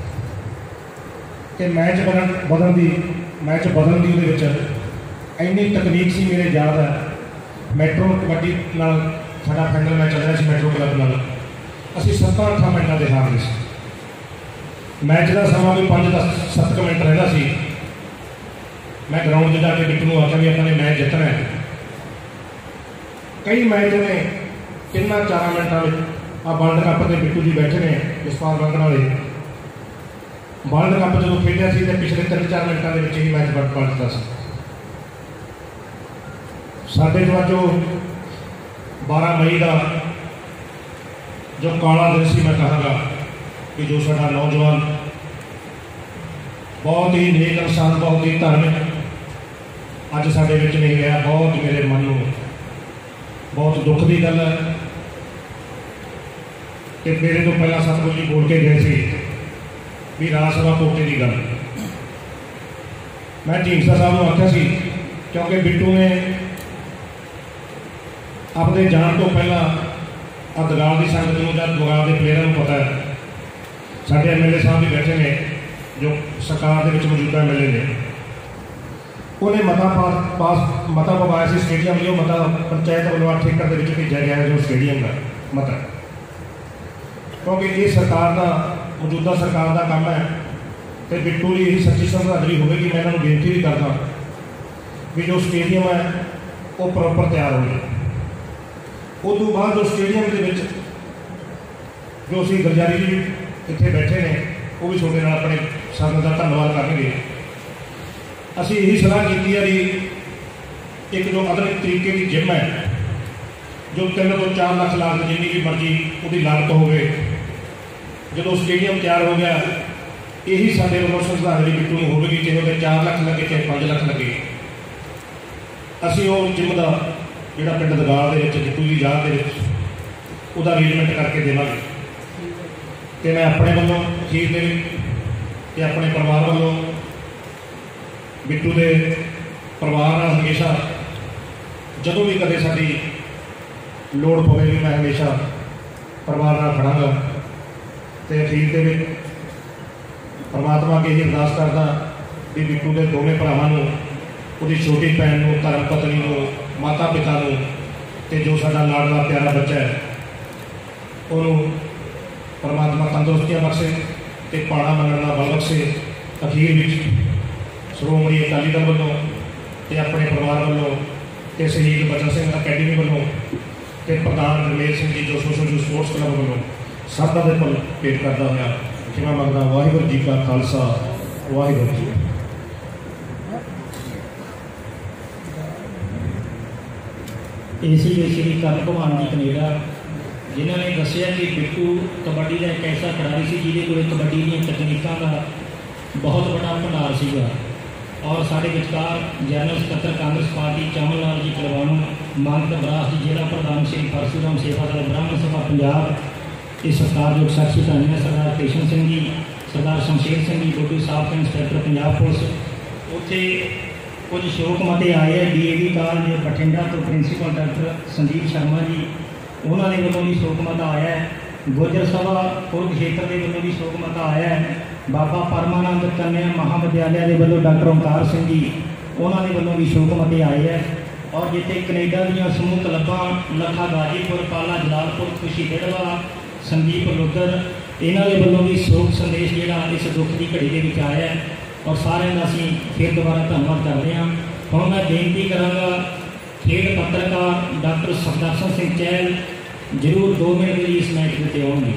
कि मैच बदल की इन्नी तकनीक सी। मेरे याद है मैट्रो कबड्डी नाल साडा फाइनल मैच चल रहा है मैट्रो क्लब नाल, असीं 7-8 मिनटों के हार गए सी। मैच का समा भी 5-7 मिनट रहा सी। मैं ग्राउंड में जाके बिट्टू को आख्या भी अपने मैच जितना है। कई मैच ने 3-4 मिनटों में आ वर्ल्ड कप के बिट्टू जी बैठे ने जसपाल रंगण वाले वर्ल्ड कप जो खेलिया सी, पिछले 3-4 मिनटों के ही मैच पलट दिता सी। साडे जो 12 मई का जो काला दिन सी, मैं कहूँगा कि जो साडा नौजवान बहुत ही नेक इंसान, बहुत ही धार्मिक अज साडे विच नहीं रहा। बहुत मेरे मन में बहुत दुख की गल है कि मेरे तो पहला सतगुरु जी बोल के गए थे भी राज सभा कोटे की गल। मैं ढींगसा साहब को आख्या सी क्योंकि बिट्टू ने अपने जान तो पहला दगाल की संगत में दगाल के प्लेयरों को पता है। साढ़े MLA साहब भी बैठे ने जो सरकार के मौजूदा MLA ने, उन्हें मता पवाया सी स्टेडियम जो मता पंचायत वालों ठेकर के भेजा गया जो स्टेडियम का मता, क्योंकि ये सरकार का मौजूदा सरकार का काम है। तो बिट्टू की यही सच्ची श्रद्धांजलि होगी। मैं इन्होंने बेनती भी करता भी जो स्टेडियम है वो प्रॉपर तैयार हो जाए। उस तो बाद जो स्टेडियम के ਜੋ ਅਸੀਂ ਗਲਜਾਰੀ ਜੀ ਇੱਥੇ ਬੈਠੇ ਨੇ ਉਹ ਵੀ ਤੁਹਾਡੇ ਨਾਲ ਆਪਣੇ ਸੰਗਤ ਦਾ ਧੰਨਵਾਦ ਕਰਨਗੇ। ਅਸੀਂ ਇਹੀ ਸਲਾਹ ਕੀਤੀ ਹੈ ਵੀ ਇੱਕ ਜੋ ਆਧੁਨਿਕ ਤਰੀਕੇ ਦੀ ਜਿੰਮ ਹੈ, ਜੋ 3 ਤੋਂ 4 ਲੱਖ ਲਾਗਤ ਜਿੰਨੀ ਵੀ ਮਰਜ਼ੀ ਉਹਦੀ ਲਾਗਤ ਹੋਵੇ, ਜਦੋਂ ਸਟੇਡੀਅਮ ਤਿਆਰ ਹੋ ਗਿਆ ਇਹੀ ਸਾਡੇ ਵੱਲੋਂ ਸ਼ਰਧਾਂਜਲੀ ਬਿੱਟੂ ਨੂੰ ਹੋਵੇਗੀ। ਚਾਹੇ ਉਹਦੇ 4 ਲੱਖ ਲੱਗੇ ਚਾਹੇ 5 ਲੱਖ ਲੱਗੇ, ਅਸੀਂ ਉਹ ਜਿੰਮ ਦਾ ਜਿਹੜਾ ਪਿੰਡ ਦਗਾਲ ਦੇ ਵਿੱਚ ਬਿੱਟੂ ਦੀ ਯਾਦ ਦੇ ਵਿੱਚ ਉਹਦਾ ਅਰੇਂਜਮੈਂਟ ਕਰਕੇ ਦੇਵਾਂਗੇ। ਅਤੇ ਮੈਂ ਆਪਣੇ ਵੱਲੋਂ ਅਖੀਰ ਦੇ ਵਿੱਚ ਅਤੇ ਆਪਣੇ ਪਰਿਵਾਰ ਵੱਲੋਂ ਬਿੱਟੂ ਦੇ ਪਰਿਵਾਰ ਨਾਲ ਹਮੇਸ਼ਾ ਜਦੋਂ ਵੀ ਕਦੇ ਸਾਡੀ ਲੋੜ ਪਵੇਗੀ ਮੈਂ ਹਮੇਸ਼ਾ ਪਰਿਵਾਰ ਨਾਲ ਖੜਾਂਗਾ। ਅਤੇ ਅਖੀਰ ਦੇ ਵਿੱਚ ਪਰਮਾਤਮਾ ਅੱਗੇ ਇਹ ਅਰਦਾਸ ਕਰਦਾ ਵੀ ਬਿੱਟੂ ਦੇ ਦੋਵੇਂ ਭਰਾਵਾਂ ਨੂੰ, ਉਹਦੀ ਛੋਟੀ ਭੈਣ ਨੂੰ, ਧਰਮ ਪਤਨੀ ਨੂੰ, ਮਾਤਾ ਪਿਤਾ ਨੂੰ, ਅਤੇ ਜੋ ਸਾਡਾ ਲਾਡਲਾ ਪਿਆਰਾ ਬੱਚਾ ਹੈ ਉਹਨੂੰ ਪਰਮਾਤਮਾ ਤੰਦਰੁਸਤੀਆਂ ਬਖਸ਼ੇ ਅਤੇ ਪਾਣਾ ਮੰਨਣ ਦਾ ਬਲ ਬਖਸ਼ੇ। ਅਖੀਰ ਵਿੱਚ ਸ਼੍ਰੋਮਣੀ ਅਕਾਲੀ ਦਲ ਵੱਲੋਂ ਅਤੇ ਆਪਣੇ ਪਰਿਵਾਰ ਵੱਲੋਂ ਅਤੇ ਸ਼ਹੀਦ ਬਚਨ ਸਿੰਘ ਅਕੈਡਮੀ ਵੱਲੋਂ ਅਤੇ ਪ੍ਰਧਾਨ ਰਮੇਸ਼ ਸਿੰਘ ਜੀ ਜੋ ਸੋਸ਼ਲ ਸਪੋਰਟਸ ਕਲੱਬ ਵੱਲੋਂ ਸਭ ਦੇ ਪਲ ਭੇਟ ਕਰਦਾ ਹੋਇਆ ਖਿਮਾ ਮੰਗਦਾ। ਵਾਹਿਗੁਰੂ ਜੀ ਕਾ ਖਾਲਸਾ, ਵਾਹਿਗੁਰੂ ਜੀ। ਏਸੀ ਸ਼੍ਰੀ ਕਰਨ ਭਗਵਾਨ ਜੀ ਕੈਨੇਡਾ, ਜਿਨ੍ਹਾਂ ਨੇ ਦੱਸਿਆ ਕਿ ਬਿੱਟੂ ਕਬੱਡੀ ਦਾ ਇੱਕ ਐਸਾ ਖਿਡਾਰੀ ਸੀ ਜਿਹਦੇ ਕੋਲ ਕਬੱਡੀ ਦੀਆਂ ਤਕਨੀਕਾਂ ਦਾ ਬਹੁਤ ਵੱਡਾ ਭੰਡਾਰ ਸੀਗਾ। ਔਰ ਸਾਡੇ ਵਿਚਕਾਰ ਜਨਰਲ ਸਕੱਤਰ ਕਾਂਗਰਸ ਪਾਰਟੀ ਚਾਵਲ ਲਾਲ ਜੀ ਕਲਵਾਣੂ, ਮਾਨਕ ਬਰਾਸ ਜੀ ਜ਼ਿਲ੍ਹਾ ਪ੍ਰਧਾਨ ਸ਼੍ਰੀ ਪਰਸ਼ੂਰਾਮ ਸੇਵਾ ਦਲ ਬ੍ਰਾਹਮਣ ਸਭਾ ਪੰਜਾਬ, ਇਹ ਸਤਿਕਾਰਯੋਗ ਸਾਖੀ ਧੰਨ ਸਰਦਾਰ ਕ੍ਰਿਸ਼ਨ ਸਿੰਘ ਜੀ, ਸਰਦਾਰ ਸ਼ਮਸ਼ੇਰ ਸਿੰਘ ਜੀ ਡੋਡੂ ਸਾਹਿਬ ਇੰਸਪੈਕਟਰ ਪੰਜਾਬ ਪੁਲਿਸ। ਉੱਥੇ ਕੁਝ ਸ਼ੋਕ ਮਤੇ ਆਏ ਹੈ DAV ਕਾਲਜ ਬਠਿੰਡਾ ਤੋਂ ਪ੍ਰਿੰਸੀਪਲ ਡਾਕਟਰ ਸੰਦੀਪ ਸ਼ਰਮਾ ਜੀ, ਉਹਨਾਂ ਦੇ ਵੱਲੋਂ ਵੀ ਸ਼ੋਕ ਮਤਾ ਆਇਆ ਹੈ। ਗੁਰਜਰ ਸਭਾ ਕੁਰੂਕਸ਼ੇਤਰ ਦੇ ਵੱਲੋਂ ਵੀ ਸ਼ੋਕ ਮਤਾ ਆਇਆ ਹੈ। ਬਾਬਾ ਪਰਮਾਨੰਦ ਕੰਨਿਆ ਮਹਾਵਿਦਿਆਲਿਆ ਦੇ ਵੱਲੋਂ ਡਾਕਟਰ ਓਂਕਾਰ ਸਿੰਘ ਜੀ, ਉਹਨਾਂ ਦੇ ਵੱਲੋਂ ਵੀ ਸ਼ੋਕ ਮਤੇ ਆਏ ਹੈ। ਔਰ ਜਿੱਥੇ ਕੈਨੇਡਾ ਦੀਆਂ ਸਮੂਹ ਕਲੱਬਾਂ ਲੱਖਾ ਗਾਜੀਪੁਰ, ਪਾਲਾ ਜਲਾਲਪੁਰ, ਖੁਸ਼ੀ ਡੇਢਵਾ, ਸੰਦੀਪ ਲੁੱਦਰ, ਇਹਨਾਂ ਦੇ ਵੱਲੋਂ ਵੀ ਸ਼ੋਕ ਸੰਦੇਸ਼ ਜਿਹੜਾ ਇਸ ਦੁੱਖ ਦੀ ਘੜੀ ਦੇ ਵਿੱਚ ਆਇਆ ਹੈ। ਔਰ ਸਾਰਿਆਂ ਦਾ ਅਸੀਂ ਫਿਰ ਦੁਬਾਰਾ ਧੰਨਵਾਦ ਕਰਦੇ ਹਾਂ। ਹੁਣ ਮੈਂ ਬੇਨਤੀ ਕਰਾਂਗਾ ਖੇਡ ਪੱਤਰਕਾਰ ਡਾਕਟਰ ਸੁਖਦਰਸ਼ਨ ਸਿੰਘ ਚਹਿਲ ਜ਼ਰੂਰ 2 ਮਿੰਟ ਲਈ ਇਸ ਮੈਚ ਵਿੱਚ ਆਉਣਗੇ।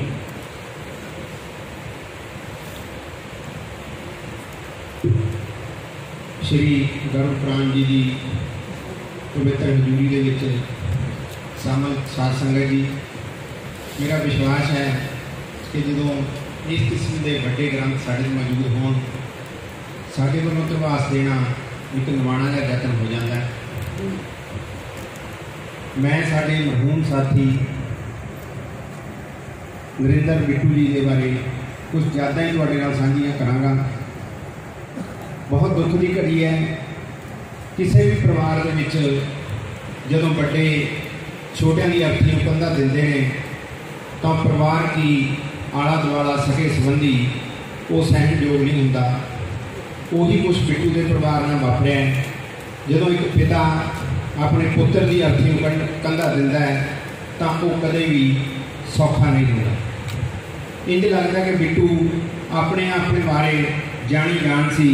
ਸ਼੍ਰੀ ਗਰਭਪ੍ਰਾਣ ਜੀ ਦੀ ਪਵਿੱਤਰ ਹਜ਼ੂਰੀ ਦੇ ਵਿੱਚ ਸ਼ਾਮਲ ਸਾਧ ਸੰਗਤ ਜੀ, ਮੇਰਾ ਵਿਸ਼ਵਾਸ ਹੈ ਕਿ ਜਦੋਂ ਇਸ ਕਿਸਮ ਦੇ ਵੱਡੇ ਗ੍ਰੰਥ ਸਾਡੇ ਮੌਜੂਦ ਹੋਣ, ਸਾਡੇ ਵੱਲੋਂ ਧਰਵਾਸ ਦੇਣਾ ਇੱਕ ਨਿਮਾਣਾ ਜਿਹਾ ਯਤਨ ਹੋ ਜਾਂਦਾ ਹੈ। ਮੈਂ ਸਾਡੇ ਮਰਹੂਮ ਸਾਥੀ ਨਰਿੰਦਰ ਬਿੱਟੂ ਜੀ ਦੇ ਬਾਰੇ ਕੁਝ ਜ਼ਿਆਦਾ ਹੀ ਤੁਹਾਡੇ ਨਾਲ ਸਾਂਝੀਆਂ ਕਰਾਂਗਾ। ਬਹੁਤ ਦੁੱਖ ਦੀ ਘੜੀ ਹੈ। ਕਿਸੇ ਵੀ ਪਰਿਵਾਰ ਦੇ ਵਿੱਚ ਜਦੋਂ ਵੱਡੇ ਛੋਟਿਆਂ ਦੀ ਅਰਥੀ ਨੂੰ ਕੰਧਾ ਦਿੰਦੇ ਨੇ ਤਾਂ ਪਰਿਵਾਰ ਕੀ ਆਲਾ ਦੁਆਲਾ ਸਕੇ ਸੰਬੰਧੀ ਉਹ ਸਹਿਣਯੋਗ ਨਹੀਂ ਹੁੰਦਾ। ਉਹੀ ਕੁਛ ਬਿੱਟੂ ਦੇ ਪਰਿਵਾਰ ਨਾਲ ਵਾਪਰਿਆ। ਜਦੋਂ ਇੱਕ ਪਿਤਾ ਆਪਣੇ ਪੁੱਤਰ ਦੀ ਅਰਥੀ ਨੂੰ ਕੰਧਾ ਦਿੰਦਾ ਹੈ ਤਾਂ ਉਹ ਕਦੇ ਵੀ ਸੌਖਾ ਨਹੀਂ ਹੁੰਦਾ। ਇੰਝ ਲੱਗਦਾ ਕਿ ਬਿੱਟੂ ਆਪਣੇ ਬਾਰੇ ਜਾਣੀ ਜਾਣ ਸੀ।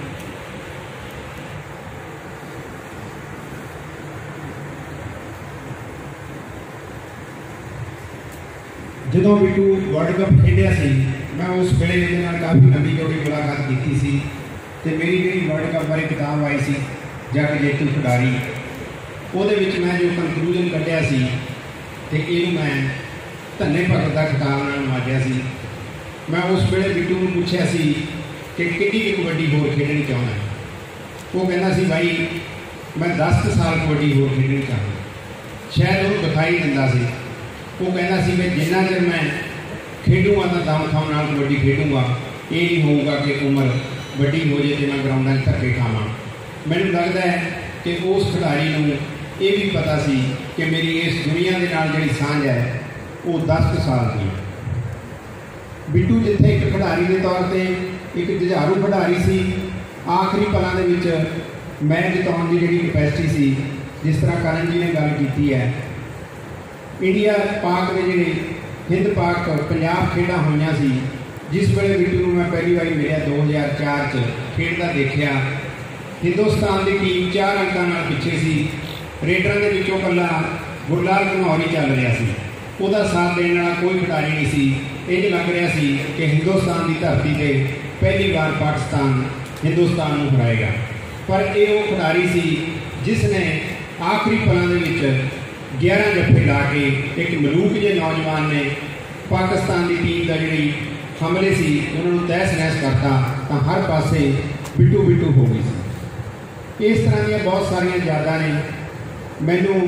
ਜਦੋਂ ਬਿੱਟੂ ਵਰਲਡ ਕੱਪ ਖੇਡਿਆ ਸੀ, ਮੈਂ ਉਸ ਵੇਲੇ ਇਹਦੇ ਨਾਲ ਕਾਫੀ ਲੰਬੀ ਚੌੜੀ ਮੁਲਾਕਾਤ ਕੀਤੀ ਸੀ ਅਤੇ ਮੇਰੀ ਜਿਹੜੀ ਵਰਲਡ ਕੱਪ ਬਾਰੇ ਕਿਤਾਬ ਆਈ ਸੀ ਜੱਗ ਜੇਤੂ ਖਿਡਾਰੀ, ਉਹਦੇ ਵਿੱਚ ਮੈਂ ਜੋ ਕਨਕਲੂਜਨ ਕੱਢਿਆ ਸੀ ਅਤੇ ਇਹਨੂੰ ਮੈਂ ਧੰਨੇ ਭਗਤ ਦਾ ਖਿਤਾਬ ਨਾਲ ਨਵਾਜਿਆ ਸੀ। ਮੈਂ ਉਸ ਵੇਲੇ ਬਿੱਟੂ ਨੂੰ ਪੁੱਛਿਆ ਸੀ ਕਿ ਕਿੰਨੀ ਕੁ ਕਬੱਡੀ ਹੋਰ ਖੇਡਣੀ ਚਾਹੁੰਦਾ। ਉਹ ਕਹਿੰਦਾ ਸੀ ਬਾਈ ਮੈਂ 10 ਸਾਲ ਕਬੱਡੀ ਹੋਰ ਖੇਡਣੀ ਚਾਹੁੰਦਾ। ਸ਼ਾਇਦ ਉਹਨੂੰ ਦਿਖਾਈ ਦਿੰਦਾ ਸੀ। ਉਹ ਕਹਿੰਦਾ ਸੀ ਕਿ ਜਿੰਨਾ ਚਿਰ ਮੈਂ ਖੇਡੂੰਗਾ ਤਾਂ ਦਮ ਖਾਣ ਨਾਲ ਕਬੱਡੀ ਖੇਡੂੰਗਾ। ਇਹ ਨਹੀਂ ਹੋਊਗਾ ਕਿ ਉਮਰ ਵੱਡੀ ਹੋ ਜੇ ਅਤੇ ਮੈਂ ਗਰਾਊਂਡਾਂ 'ਚ ਧੱਕੇ ਖਾਵਾਂ। ਮੈਨੂੰ ਲੱਗਦਾ ਹੈ ਕਿ ਉਸ ਖਿਡਾਰੀ ਨੂੰ ਇਹ ਵੀ ਪਤਾ ਸੀ ਕਿ ਮੇਰੀ ਇਸ ਦੁਨੀਆ ਦੇ ਨਾਲ ਜਿਹੜੀ ਸਾਂਝ ਹੈ ਉਹ 10 ਸਾਲ ਦੀ। ਬਿੱਟੂ ਜਿੱਥੇ ਇੱਕ ਖਿਡਾਰੀ ਦੇ ਤੌਰ 'ਤੇ ਇੱਕ ਜੁਝਾਰੂ ਖਿਡਾਰੀ ਸੀ, ਆਖਰੀ ਪਲਾਂ ਦੇ ਵਿੱਚ ਮੈਚ ਜਿਤਾਉਣ ਦੀ ਜਿਹੜੀ ਕਪੈਸਿਟੀ ਸੀ, ਜਿਸ ਤਰ੍ਹਾਂ ਕਰਨ ਜੀ ਨੇ ਗੱਲ ਕੀਤੀ ਹੈ, ਇੰਡੀਆ ਪਾਕ ਦੇ ਜਿਹੜੇ ਹਿੰਦ ਪਾਕ ਪੰਜਾਬ ਖੇਡਾਂ ਹੋਈਆਂ ਸੀ, ਜਿਸ ਵੇਲੇ ਬਿੱਟੂ ਨੂੰ ਮੈਂ ਪਹਿਲੀ ਵਾਰੀ ਮਿਲਿਆ 2004 'ਚ ਖੇਡਦਾ ਦੇਖਿਆ। ਹਿੰਦੁਸਤਾਨ ਦੀ ਟੀਮ 4 ਅੰਕਾਂ ਨਾਲ ਪਿੱਛੇ ਸੀ। ਰੇਡਰਾਂ ਦੇ ਵਿੱਚੋਂ ਇਕੱਲਾ ਗੁਰਲਾਲ ਘਨੌਰ ਹੀ ਚੱਲ ਰਿਹਾ ਸੀ। ਉਹਦਾ ਸਾਥ ਦੇਣ ਵਾਲਾ ਕੋਈ ਖਿਡਾਰੀ ਨਹੀਂ ਸੀ। ਇਹ ਲੱਗ ਰਿਹਾ ਸੀ ਕਿ ਹਿੰਦੁਸਤਾਨ ਦੀ ਧਰਤੀ 'ਤੇ ਪਹਿਲੀ ਵਾਰ ਪਾਕਿਸਤਾਨ ਹਿੰਦੁਸਤਾਨ ਨੂੰ ਹਰਾਏਗਾ। ਪਰ ਇਹ ਉਹ ਖਿਡਾਰੀ ਸੀ ਜਿਸ ਨੇ ਆਖਰੀ ਪਲਾਂ ਦੇ ਵਿੱਚ 11 ਜੱਫੇ ਲਾ ਕੇ ਇੱਕ ਮਲੂਕ ਜਿਹੇ ਨੌਜਵਾਨ ਨੇ ਪਾਕਿਸਤਾਨ ਦੀ ਟੀਮ ਦਾ ਜਿਹੜੀ ਹਮਲੇ ਸੀ ਉਹਨਾਂ ਨੂੰ ਤਹਿਸ ਨਹਿਸ ਕਰਤਾ, ਤਾਂ ਹਰ ਪਾਸੇ ਬਿੱਟੂ ਬਿੱਟੂ ਹੋ ਗਈ ਸੀ। ਇਸ ਤਰ੍ਹਾਂ ਦੀਆਂ ਬਹੁਤ ਸਾਰੀਆਂ ਯਾਦਾਂ ਨੇ। ਮੈਨੂੰ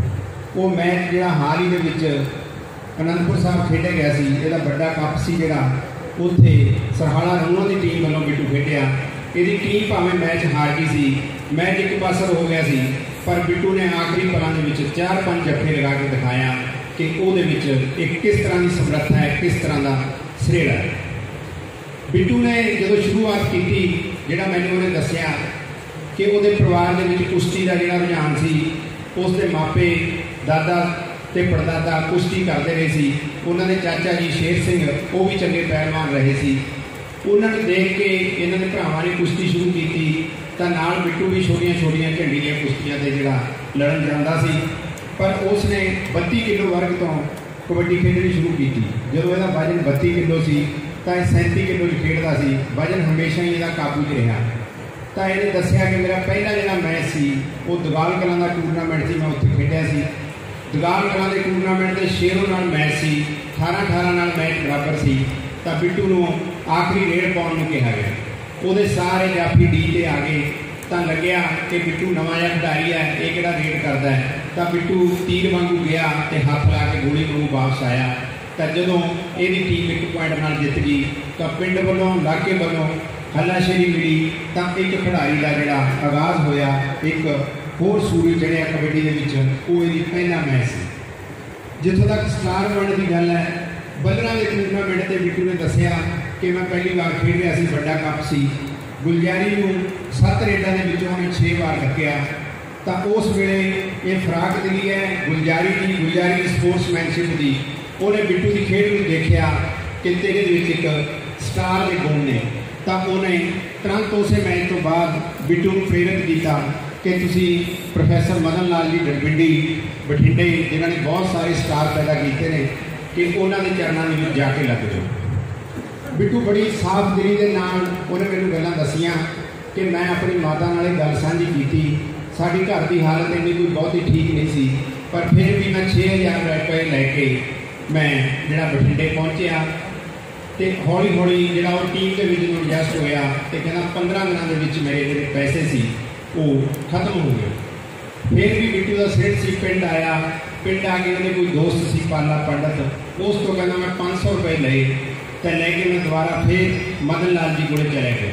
ਉਹ ਮੈਚ ਜਿਹੜਾ ਹਾਲ ਹੀ ਦੇ ਵਿੱਚ ਅਨੰਦਪੁਰ ਸਾਹਿਬ ਖੇਡਿਆ ਗਿਆ ਸੀ, ਇਹਦਾ ਵੱਡਾ ਕੱਪ ਸੀ ਜਿਹੜਾ, ਉੱਥੇ ਸਰਹਾਲਾ ਰੂਹਾਂ ਦੀ ਟੀਮ ਵੱਲੋਂ ਬਿੱਟੂ ਖੇਡਿਆ। ਇਹਦੀ ਟੀਮ ਭਾਵੇਂ ਮੈਚ ਹਾਰ ਗਈ ਸੀ, ਮੈਚ ਇੱਕ ਪਾਸਰ ਹੋ ਗਿਆ ਸੀ, ਪਰ ਬਿੱਟੂ ਨੇ ਆਖਰੀ ਪਲਾਂ ਦੇ ਵਿੱਚ 4-5 ਜੱਫੇ ਲਗਾ ਕੇ ਦਿਖਾਇਆ ਕਿ ਉਹਦੇ ਵਿੱਚ ਇੱਕ ਕਿਸ ਤਰ੍ਹਾਂ ਦੀ ਸਮਰੱਥਾ ਹੈ, ਕਿਸ ਤਰ੍ਹਾਂ ਦਾ ਸਰੇੜਾ ਹੈ। ਬਿੱਟੂ ਨੇ ਜਦੋਂ ਸ਼ੁਰੂਆਤ ਕੀਤੀ, ਜਿਹੜਾ ਮੈਨੂੰ ਉਹਨੇ ਦੱਸਿਆ ਕਿ ਉਹਦੇ ਪਰਿਵਾਰ ਦੇ ਵਿੱਚ ਕੁਸ਼ਤੀ ਦਾ ਜਿਹੜਾ ਰੁਝਾਨ ਸੀ, ਉਸ ਦੇ ਮਾਪੇ ਦਾਦਾ ਤੇ ਪੜਦਾਦਾ ਕੁਸ਼ਤੀ ਕਰਦੇ ਰਹੇ ਸੀ। ਉਹਨਾਂ ਦੇ ਚਾਚਾ ਜੀ ਸ਼ੇਰ ਸਿੰਘ ਉਹ ਵੀ ਚੰਗੇ ਪਹਿਲਵਾਨ ਰਹੇ ਸੀ। ਉਹਨਾਂ ਨੂੰ ਦੇਖ ਕੇ ਇਹਨਾਂ ਦੇ ਭਰਾਵਾਂ ਨੇ ਕੁਸ਼ਤੀ ਸ਼ੁਰੂ ਕੀਤੀ, ਤਾਂ ਨਾਲ ਬਿੱਟੂ ਵੀ ਛੋਟੀਆਂ ਛੋਟੀਆਂ ਝੰਡੀ ਦੀਆਂ ਕੁਸ਼ਤੀਆਂ 'ਤੇ ਜਿਹੜਾ ਲੜਨ ਜਾਂਦਾ ਸੀ। ਪਰ ਉਸ ਨੇ 32 ਕਿਲੋ ਵਰਗ ਤੋਂ ਕਬੱਡੀ ਖੇਡਣੀ ਸ਼ੁਰੂ ਕੀਤੀ। ਜਦੋਂ ਇਹਦਾ ਵਜ਼ਨ 32 ਕਿਲੋ ਸੀ ਤਾਂ ਇਹ 37 ਕਿਲੋ 'ਚ ਖੇਡਦਾ ਸੀ। ਵਜ਼ਨ ਹਮੇਸ਼ਾ ਹੀ ਇਹਦਾ ਕਾਬੂ 'ਚ ਰਿਹਾ। ਤਾਂ ਇਹਨੇ ਦੱਸਿਆ ਕਿ ਮੇਰਾ ਪਹਿਲਾ ਜਿਹੜਾ ਮੈਚ ਸੀ ਉਹ ਦਗਾਲ ਕਲਾਂ ਦਾ ਟੂਰਨਾਮੈਂਟ ਸੀ, ਮੈਂ ਉੱਥੇ ਖੇਡਿਆ ਸੀ। ਦਗਾਲ ਕਲਾਂ ਦੇ ਟੂਰਨਾਮੈਂਟ 'ਤੇ ਸ਼ੇਰੋਂ ਨਾਲ ਮੈਚ ਸੀ, 18-18 ਨਾਲ ਮੈਚ ਬਰਾਬਰ ਸੀ। ਤਾਂ ਬਿੱਟੂ ਨੂੰ ਆਖਰੀ ਰੇਡ ਪਾਉਣ ਨੂੰ ਕਿਹਾ ਗਿਆ। ਉਹਦੇ ਸਾਰੇ ਜਾਫੀ ਡੀ 'ਤੇ ਆ ਗਏ। ਤਾਂ ਲੱਗਿਆ ਕਿ ਬਿੱਟੂ ਨਵਾਂ ਜਿਹਾ ਖਿਡਾਰੀ ਹੈ, ਇਹ ਕਿਹੜਾ ਰੇਡ ਕਰਦਾ ਹੈ। ਤਾਂ ਬਿੱਟੂ ਤੀਰ ਵਾਂਗੂ ਗਿਆ ਅਤੇ ਹੱਥ ਲਾ ਕੇ ਗੋਲੀ ਵਾਂਗੂ ਵਾਪਸ ਆਇਆ। ਤਾਂ ਜਦੋਂ ਇਹਦੀ ਟੀਮ 1 ਪੁਆਇੰਟ ਨਾਲ ਜਿੱਤ ਗਈ, ਤਾਂ ਪਿੰਡ ਵੱਲੋਂ ਇਲਾਕੇ ਵੱਲੋਂ ਹੱਲਾਸ਼ੇਰੀ ਮਿਲੀ। ਤਾਂ ਇੱਕ ਖਿਡਾਰੀ ਦਾ ਜਿਹੜਾ ਆਗਾਜ਼ ਹੋਇਆ, ਇੱਕ ਹੋਰ ਸੂਰਜ ਚੜ੍ਹਿਆ ਕਬੱਡੀ ਦੇ ਵਿੱਚ। ਉਹ ਇਹਦੀ ਪਹਿਲਾ ਮੈਚ ਸੀ। ਜਿੱਥੋਂ ਤੱਕ ਸਟਾਰ ਬਣਨ ਦੀ ਗੱਲ ਹੈ, ਬੱਲਰਾਂ ਦੇ ਟੂਰਨਾਮੈਂਟ 'ਤੇ ਬਿੱਟੂ ਨੇ ਦੱਸਿਆ ਕਿ ਮੈਂ ਪਹਿਲੀ ਵਾਰ ਖੇਡ ਰਿਹਾ ਸੀ, ਵੱਡਾ ਕੱਪ ਸੀ। ਗੁਲਜ਼ਾਰੀ ਨੂੰ 7 ਰੇਡਾਂ ਦੇ ਵਿੱਚੋਂ ਉਹਨੇ 6 ਵਾਰ ਰੱਖਿਆ। ਤਾਂ ਉਸ ਵੇਲੇ ਇਹ ਫਰਾਕ ਦਿਲੀ ਹੈ ਗੁਲਜ਼ਾਰੀ ਦੀ ਸਪੋਰਟਸਮੈਨਸ਼ਿਪ ਦੀ। ਉਹਨੇ ਬਿੱਟੂ ਦੀ ਖੇਡ ਨੂੰ ਦੇਖਿਆ ਕਿ ਤੇਰੇ ਦੇ ਵਿੱਚ ਇੱਕ ਸਟਾਰ ਦੇ ਗੁਣ ਨੇ। ਤਾਂ ਉਹਨੇ ਤੁਰੰਤ ਉਸੇ ਮੈਚ ਤੋਂ ਬਾਅਦ ਬਿੱਟੂ ਨੂੰ ਪ੍ਰੇਰਿਤ ਕੀਤਾ ਕਿ ਤੁਸੀਂ ਪ੍ਰੋਫੈਸਰ ਮਦਨ ਲਾਲ ਜੀ ਡਰਬਿੰਡੀ ਬਠਿੰਡੇ, ਜਿਨ੍ਹਾਂ ਨੇ ਬਹੁਤ ਸਾਰੇ ਸਟਾਰ ਪੈਦਾ ਕੀਤੇ ਨੇ, ਕਿ ਉਹਨਾਂ ਦੇ ਚਰਨਾਂ ਦੇ ਵਿੱਚ ਜਾ ਕੇ ਲੱਗ ਜਾਓ। ਬਿੱਟੂ ਬੜੀ ਸਾਫ਼ ਦਿਲੀ ਦੇ ਨਾਲ ਉਹਨੇ ਮੈਨੂੰ ਗੱਲਾਂ ਦੱਸੀਆਂ ਕਿ ਮੈਂ ਆਪਣੀ ਮਾਤਾ ਨਾਲ ਇਹ ਗੱਲ ਸਾਂਝੀ ਕੀਤੀ। ਸਾਡੀ ਘਰ ਦੀ ਹਾਲਤ ਇੰਨੀ ਕੋਈ ਬਹੁਤੀ ਠੀਕ ਨਹੀਂ ਸੀ, ਪਰ ਫਿਰ ਵੀ ਮੈਂ 6000 ਰੁਪਏ ਲੈ ਕੇ ਮੈਂ ਜਿਹੜਾ ਬਠਿੰਡੇ ਪਹੁੰਚਿਆ। ਅਤੇ ਹੌਲੀ ਹੌਲੀ ਜਿਹੜਾ ਉਹ ਟੀਮ ਦੇ ਵਿੱਚ ਨੂੰ ਐਡਜਸਟ ਹੋਇਆ ਅਤੇ ਕਹਿੰਦਾ 15 ਦਿਨਾਂ ਦੇ ਵਿੱਚ ਮੇਰੇ ਜਿਹੜੇ ਪੈਸੇ ਸੀ ਉਹ ਖਤਮ ਹੋ ਗਏ। ਫਿਰ ਵੀ ਬਿੱਟੂ ਦਾ ਸਿਰ ਸੀ। ਪਿੰਡ ਆਇਆ, ਪਿੰਡ ਆ ਕੇ ਉਹਦੇ ਕੋਈ ਦੋਸਤ ਸੀ ਪਾਲਾ ਪੰਡਤ, ਉਸ ਤੋਂ ਕਹਿੰਦਾ ਮੈਂ 500 ਰੁਪਏ ਲਏ ਅਤੇ ਲੈ ਕੇ ਮੈਂ ਦੁਬਾਰਾ ਫਿਰ ਮਦਨ ਲਾਲ ਜੀ ਕੋਲ ਚਲੇ ਗਿਆ।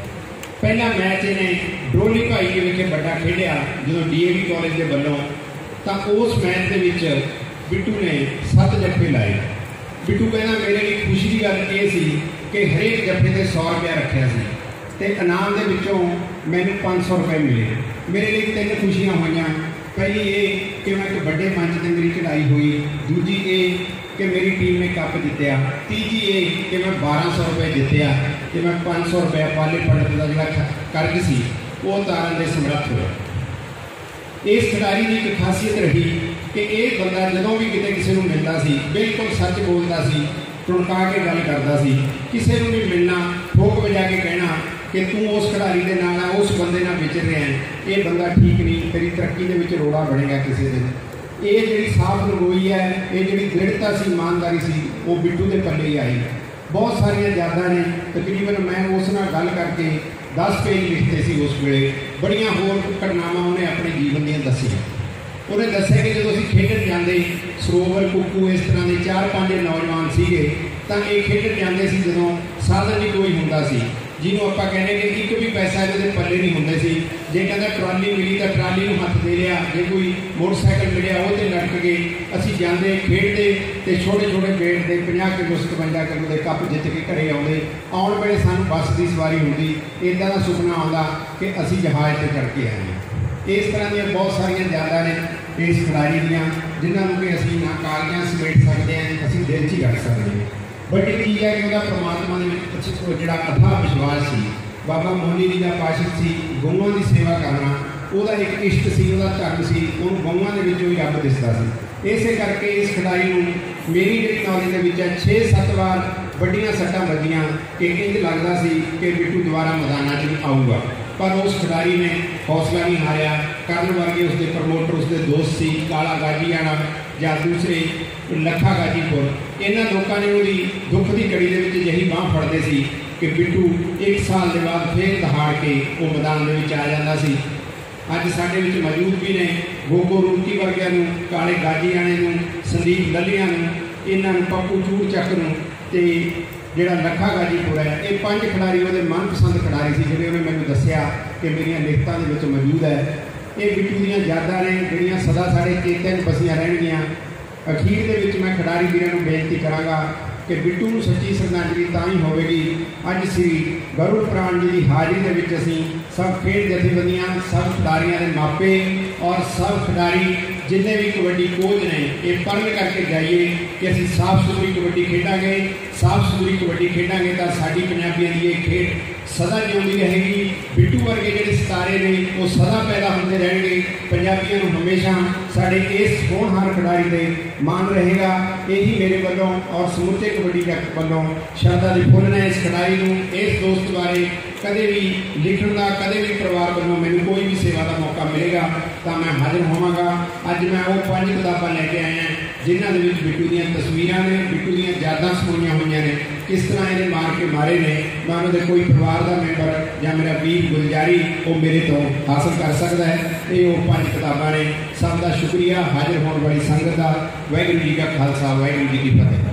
ਪਹਿਲਾ ਮੈਚ ਇਹਨੇ ਡਰੋਲੀ ਭਾਈ ਦੇ ਵਿਖੇ ਵੱਡਾ ਖੇਡਿਆ ਜਦੋਂ DAV ਕਾਲਜ ਦੇ ਵੱਲੋਂ। ਤਾਂ ਉਸ ਮੈਚ ਦੇ ਵਿੱਚ ਬਿੱਟੂ ਨੇ 7 ਜੱਫੇ ਲਾਏ। ਬਿੱਟੂ ਕਹਿੰਦਾ ਮੇਰੇ ਲਈ ਖੁਸ਼ੀ ਦੀ ਗੱਲ ਇਹ ਸੀ ਕਿ ਹਰੇਕ ਜੱਫੇ 'ਤੇ 100 ਰੁਪਇਆ ਰੱਖਿਆ ਸੀ ਅਤੇ ਇਨਾਮ ਦੇ ਵਿੱਚੋਂ ਮੈਨੂੰ 500 ਰੁਪਏ ਮਿਲੇ। ਮੇਰੇ ਲਈ 3 ਖੁਸ਼ੀਆਂ ਹੋਈਆਂ। ਪਹਿਲੀ ਇਹ ਕਿ ਮੈਂ ਇੱਕ ਵੱਡੇ ਮੰਚ 'ਤੇ ਮੇਰੀ ਚੜ੍ਹਾਈ ਹੋਈ। ਦੂਜੀ ਇਹ ਕਿ ਮੇਰੀ ਟੀਮ ਨੇ ਕੱਪ ਜਿੱਤਿਆ। ਤੀਜੀ ਇਹ ਕਿ ਮੈਂ 1200 ਰੁਪਏ ਜਿੱਤਿਆ ਅਤੇ ਮੈਂ 500 ਰੁਪਇਆ ਪਾਲੇ ਪੰਡਤ ਦਾ ਜਿਹੜਾ ਕਰਜ਼ ਸੀ ਉਹ ਉਤਾਰਨ ਦੇ ਸਮਰੱਥ ਹੋਇਆ। ਇਸ ਖਿਡਾਰੀ ਦੀ ਇੱਕ ਖਾਸੀਅਤ ਰਹੀ ਕਿ ਇਹ ਬੰਦਾ ਜਦੋਂ ਵੀ ਕਿਤੇ ਕਿਸੇ ਨੂੰ ਮਿਲਦਾ ਸੀ ਬਿਲਕੁਲ ਸੱਚ ਬੋਲਦਾ ਸੀ, ਟੁਣਕਾ ਕੇ ਗੱਲ ਕਰਦਾ ਸੀ। ਕਿਸੇ ਨੂੰ ਵੀ ਮਿਲਣਾ ਠੋਕ ਵਜਾ ਕੇ ਕਹਿਣਾ ਕਿ ਤੂੰ ਉਸ ਖਿਡਾਰੀ ਦੇ ਨਾਲ ਆ, ਉਸ ਬੰਦੇ ਨਾਲ ਵਿਚਰ ਰਿਹਾ ਹੈ, ਇਹ ਬੰਦਾ ਠੀਕ ਨਹੀਂ, ਤੇਰੀ ਤਰੱਕੀ ਦੇ ਵਿੱਚ ਰੋੜਾ ਬਣੇਗਾ ਕਿਸੇ ਦਿਨ। ਇਹ ਜਿਹੜੀ ਸਾਫ਼ ਨਗੋਈ ਹੈ, ਇਹ ਜਿਹੜੀ ਦ੍ਰਿੜਤਾ ਸੀ, ਇਮਾਨਦਾਰੀ ਸੀ, ਉਹ ਬਿੱਟੂ ਦੇ ਪੱਲੇ ਹੀ ਆਈ। ਬਹੁਤ ਸਾਰੀਆਂ ਯਾਦਾਂ ਨੇ। ਤਕਰੀਬਨ ਮੈਂ ਉਸ ਨਾਲ ਗੱਲ ਕਰਕੇ 10 ਪੇਜ ਲਿਖਦੇ ਸੀ ਉਸ ਵੇਲੇ। ਬੜੀਆਂ ਹੋਰ ਘਟਨਾਵਾਂ ਉਹਨੇ ਆਪਣੇ ਜੀਵਨ ਦੀਆਂ ਦੱਸੀਆਂ। ਉਹਨੇ ਦੱਸਿਆ ਕਿ ਜਦੋਂ ਅਸੀਂ ਖੇਡਣ ਜਾਂਦੇ, ਸਰੋਵਰ ਕੁੱਕੂ ਇਸ ਤਰ੍ਹਾਂ ਦੇ 4-5 ਨੌਜਵਾਨ ਸੀਗੇ, ਤਾਂ ਇਹ ਖੇਡਣ ਜਾਂਦੇ ਸੀ ਜਦੋਂ ਸਾਧਨ ਨਹੀਂ ਕੋਈ ਹੁੰਦਾ ਸੀ, ਜਿਹਨੂੰ ਆਪਾਂ ਕਹਿੰਦੇ ਕਿ ਇੱਕ ਵੀ ਪੈਸਾ ਇਹਦੇ ਪੱਲੇ ਨਹੀਂ ਹੁੰਦੇ ਸੀ। ਜੇ ਕਹਿੰਦਾ ਟਰਾਲੀ ਮਿਲੀ ਤਾਂ ਟਰਾਲੀ ਨੂੰ ਹੱਥ ਦੇ ਲਿਆ, ਜੇ ਕੋਈ ਮੋਟਰਸਾਈਕਲ ਮਿਲਿਆ ਉਹ 'ਤੇ ਲਟਕ ਗਏ। ਅਸੀਂ ਜਾਂਦੇ ਖੇਡਦੇ ਅਤੇ ਛੋਟੇ ਛੋਟੇ ਵੇਟ ਦੇ 50 ਕਿਲੋ 57 ਕਿਲੋ ਦੇ ਕੱਪ ਜਿੱਤ ਕੇ ਘਰੇ ਆਉਂਦੇ। ਆਉਣ ਵੇਲੇ ਸਾਨੂੰ ਬੱਸ ਦੀ ਸਵਾਰੀ ਹੁੰਦੀ, ਇੱਦਾਂ ਦਾ ਸੁਪਨਾ ਆਉਂਦਾ ਕਿ ਅਸੀਂ ਜਹਾਜ਼ 'ਤੇ ਚੜ੍ਹ ਕੇ ਆਏ ਹਾਂ। ਇਸ ਤਰ੍ਹਾਂ ਦੀਆਂ ਬਹੁਤ ਸਾਰੀਆਂ ਯਾਦਾਂ ਨੇ ਇਸ ਖਿਡਾਰੀ ਦੀਆਂ, ਜਿਨ੍ਹਾਂ ਨੂੰ ਕਿ ਅਸੀਂ ਨਾ ਕਾਲੀਆਂ ਸਮੇਟ ਸਕਦੇ ਹਾਂ, ਅਸੀਂ ਦਿਲ 'ਚ ਹੀ ਰੱਖ ਸਕਦੇ ਹਾਂ। ਵੱਡੀ ਚੀਜ਼ ਹੈ ਕਿ ਉਹਦਾ ਪਰਮਾਤਮਾ ਦੇ ਵਿੱਚ ਜਿਹੜਾ ਅਥਾਹ ਵਿਸ਼ਵਾਸ ਸੀ। ਬਾਬਾ ਮੋਹਨੀ ਜੀ ਦਾ ਪਾਸ਼ਿਕ ਸੀ, ਗਊਆਂ ਦੀ ਸੇਵਾ ਕਰਨਾ, ਉਹਦਾ ਇੱਕ ਇਸ਼ਟ ਸੀ, ਉਹਦਾ ਧਰਮ ਸੀ, ਉਹਨੂੰ ਗਊਆਂ ਦੇ ਵਿੱਚੋਂ ਹੀ ਰੱਬ ਦਿਸਦਾ ਸੀ। ਇਸੇ ਕਰਕੇ ਇਸ ਖਿਡਾਰੀ ਨੂੰ ਮੇਰੀ ਜਿਹੜੀ ਨੌਲੇਜ ਦੇ ਵਿੱਚ 6-7 ਵਾਰ ਵੱਡੀਆਂ ਸੱਟਾਂ ਵੱਜੀਆਂ ਕਿ ਇੰਝ ਲੱਗਦਾ ਸੀ ਕਿ ਬਿੱਟੂ ਦੁਬਾਰਾ ਮੈਦਾਨਾਂ 'ਚ ਨਹੀਂ ਆਊਗਾ, ਪਰ ਉਸ ਖਿਡਾਰੀ ਨੇ ਹੌਸਲਾ ਨਹੀਂ ਹਾਰਿਆ। ਕਰਨ ਵਰਗੇ ਉਸਦੇ ਪ੍ਰਮੋਟਰ, ਉਸਦੇ ਦੋਸਤ ਸੀ, ਕਾਲਾ ਗਾਜੀਆਣਾ ਜਾਂ ਦੂਸਰੇ ਲੱਖਾ ਗਾਜੀਪੁਰ, ਇਹਨਾਂ ਲੋਕਾਂ ਨੇ ਉਹਦੀ ਦੁੱਖ ਦੀ ਘੜੀ ਦੇ ਵਿੱਚ ਜਿਹੀ ਬਾਂਹ ਫੜਦੇ ਸੀ ਕਿ ਬਿੱਟੂ 1 ਸਾਲ ਦੇ ਬਾਅਦ ਫੇਰ ਦਹਾੜ ਕੇ ਉਹ ਮੈਦਾਨ ਦੇ ਵਿੱਚ ਆ ਜਾਂਦਾ ਸੀ। ਅੱਜ ਸਾਡੇ ਵਿੱਚ ਮੌਜੂਦ ਵੀ ਨੇ ਗੋਗੋ ਰੂਕੀ ਵਰਗਿਆਂ ਨੂੰ, ਕਾਲੇ ਗਾਜੀਆਣੇ ਨੂੰ, ਸੰਦੀਪ ਲੱਲੀਆਂ ਨੂੰ, ਇਹਨਾਂ ਨੂੰ, ਪੱਪੂ ਚੂੜ ਚੱਕ ਨੂੰ, ਤੇ ਜਿਹੜਾ ਲੱਖਾ ਗਾਜੀਪੁਰ ਹੈ, ਇਹ 5 ਖਿਡਾਰੀ ਉਹਦੇ ਮਨਪਸੰਦ ਖਿਡਾਰੀ ਸੀ ਜਿਹੜੇ ਉਹਨੇ ਮੈਨੂੰ ਦੱਸਿਆ ਕਿ ਮੇਰੀਆਂ ਲਿਖਤਾਂ ਦੇ ਵਿੱਚ ਮੌਜੂਦ ਹੈ। ਇਹ ਬਿੱਟੂ ਦੀਆਂ ਯਾਦਾਂ ਨੇ ਜਿਹੜੀਆਂ ਸਦਾ ਸਾਡੇ ਚੇਤੇ 'ਚ ਬਸੀਆਂ ਰਹਿਣਗੀਆਂ। ਅਖੀਰ ਦੇ ਵਿੱਚ ਮੈਂ ਖਿਡਾਰੀ ਵੀਰਾਂ ਨੂੰ ਬੇਨਤੀ ਕਰਾਂਗਾ ਕਿ ਬਿੱਟੂ ਨੂੰ ਸੱਚੀ ਸ਼ਰਧਾਂਜਲੀ ਤਾਂ ਹੀ ਹੋਵੇਗੀ ਅੱਜ ਸ੍ਰੀ ਗਰੁੜ ਪ੍ਰਾਣ ਜੀ ਦੀ ਹਾਜ਼ਰੀ ਦੇ ਵਿੱਚ ਅਸੀਂ ਸਭ ਖੇਡ ਜਥੇਬੰਦੀਆਂ, ਸਭ ਖਿਡਾਰੀਆਂ ਦੇ ਮਾਪੇ ਔਰ ਸਭ ਖਿਡਾਰੀ ਜਿੰਨੇ ਵੀ ਕਬੱਡੀ ਕੋਚ ਨੇ ਇਹ ਪਰਨ ਕਰਕੇ ਜਾਈਏ ਕਿ ਅਸੀਂ ਸਾਫ਼ ਸੁਥਰੀ ਕਬੱਡੀ ਖੇਡਾਂਗੇ। ਸਾਫ਼ ਸੁਥਰੀ ਕਬੱਡੀ ਖੇਡਾਂਗੇ ਤਾਂ ਸਾਡੀ ਪੰਜਾਬੀਆਂ ਦੀ ਇਹ ਖੇਡ ਸਦਾ ਜਿਉਂਦੀ ਰਹੇਗੀ। ਬਿੱਟੂ ਵਰਗੇ ਜਿਹੜੇ ਸਿਤਾਰੇ ਨੇ ਉਹ ਸਦਾ ਪੈਦਾ ਹੁੰਦੇ ਰਹਿਣਗੇ। ਪੰਜਾਬੀਆਂ ਨੂੰ ਹਮੇਸ਼ਾ ਸਾਡੇ ਇਸ ਹੋਣਹਾਰ ਖਿਡਾਰੀ 'ਤੇ ਮਾਣ ਰਹੇਗਾ। ਇਹੀ ਮੇਰੇ ਵੱਲੋਂ ਔਰ ਸਮੁੱਚੇ ਕਬੱਡੀ ਜਗਤ ਵੱਲੋਂ ਸ਼ਰਧਾ ਦੇ ਫੁੱਲ ਨੇ ਇਸ ਖਿਡਾਰੀ ਨੂੰ, ਇਸ ਦੋਸਤ ਬਾਰੇ ਕਦੇ ਵੀ ਲਿਖਣ ਦਾ, ਕਦੇ ਵੀ ਪਰਿਵਾਰ ਵੱਲੋਂ ਮੈਨੂੰ ਕੋਈ ਵੀ ਸੇਵਾ ਦਾ ਮੌਕਾ ਮਿਲੇਗਾ ਤਾਂ ਮੈਂ ਹਾਜ਼ਰ ਹੋਵਾਂਗਾ। ਅੱਜ ਮੈਂ ਉਹ 5 ਕਿਤਾਬਾਂ ਲੈ ਕੇ ਆਇਆ ਜਿਨ੍ਹਾਂ ਦੇ ਵਿੱਚ ਬਿੱਟੂ ਦੀਆਂ ਤਸਵੀਰਾਂ ਨੇ, ਬਿੱਟੂ ਦੀਆਂ ਯਾਦਾਂ ਸਮੋਈਆਂ ਹੋਈਆਂ ਨੇ, ਕਿਸ ਤਰ੍ਹਾਂ ਇਹਨੇ ਮਾਰ ਕੇ ਮਾਰੇ ਨੇ। ਮੈਂ ਉਹਨਾਂ ਦੇ ਕੋਈ ਪਰਿਵਾਰ ਦਾ ਮੈਂਬਰ ਜਾਂ ਮੇਰਾ ਵੀਰ ਗੁਲਜ਼ਾਰੀ ਉਹ ਮੇਰੇ ਤੋਂ ਹਾਸਲ ਕਰ ਸਕਦਾ ਹੈ। ਇਹ ਉਹ 5 ਕਿਤਾਬਾਂ ਨੇ। ਸਭ ਦਾ ਸ਼ੁਕਰੀਆ, ਹਾਜ਼ਰ ਹੋਣ ਵਾਲੀ ਸੰਗਤ ਦਾ। ਵਾਹਿਗੁਰੂ ਜੀ ਕਾ ਖਾਲਸਾ, ਵਾਹਿਗੁਰੂ ਜੀ ਕੀ ਫਤਿਹ।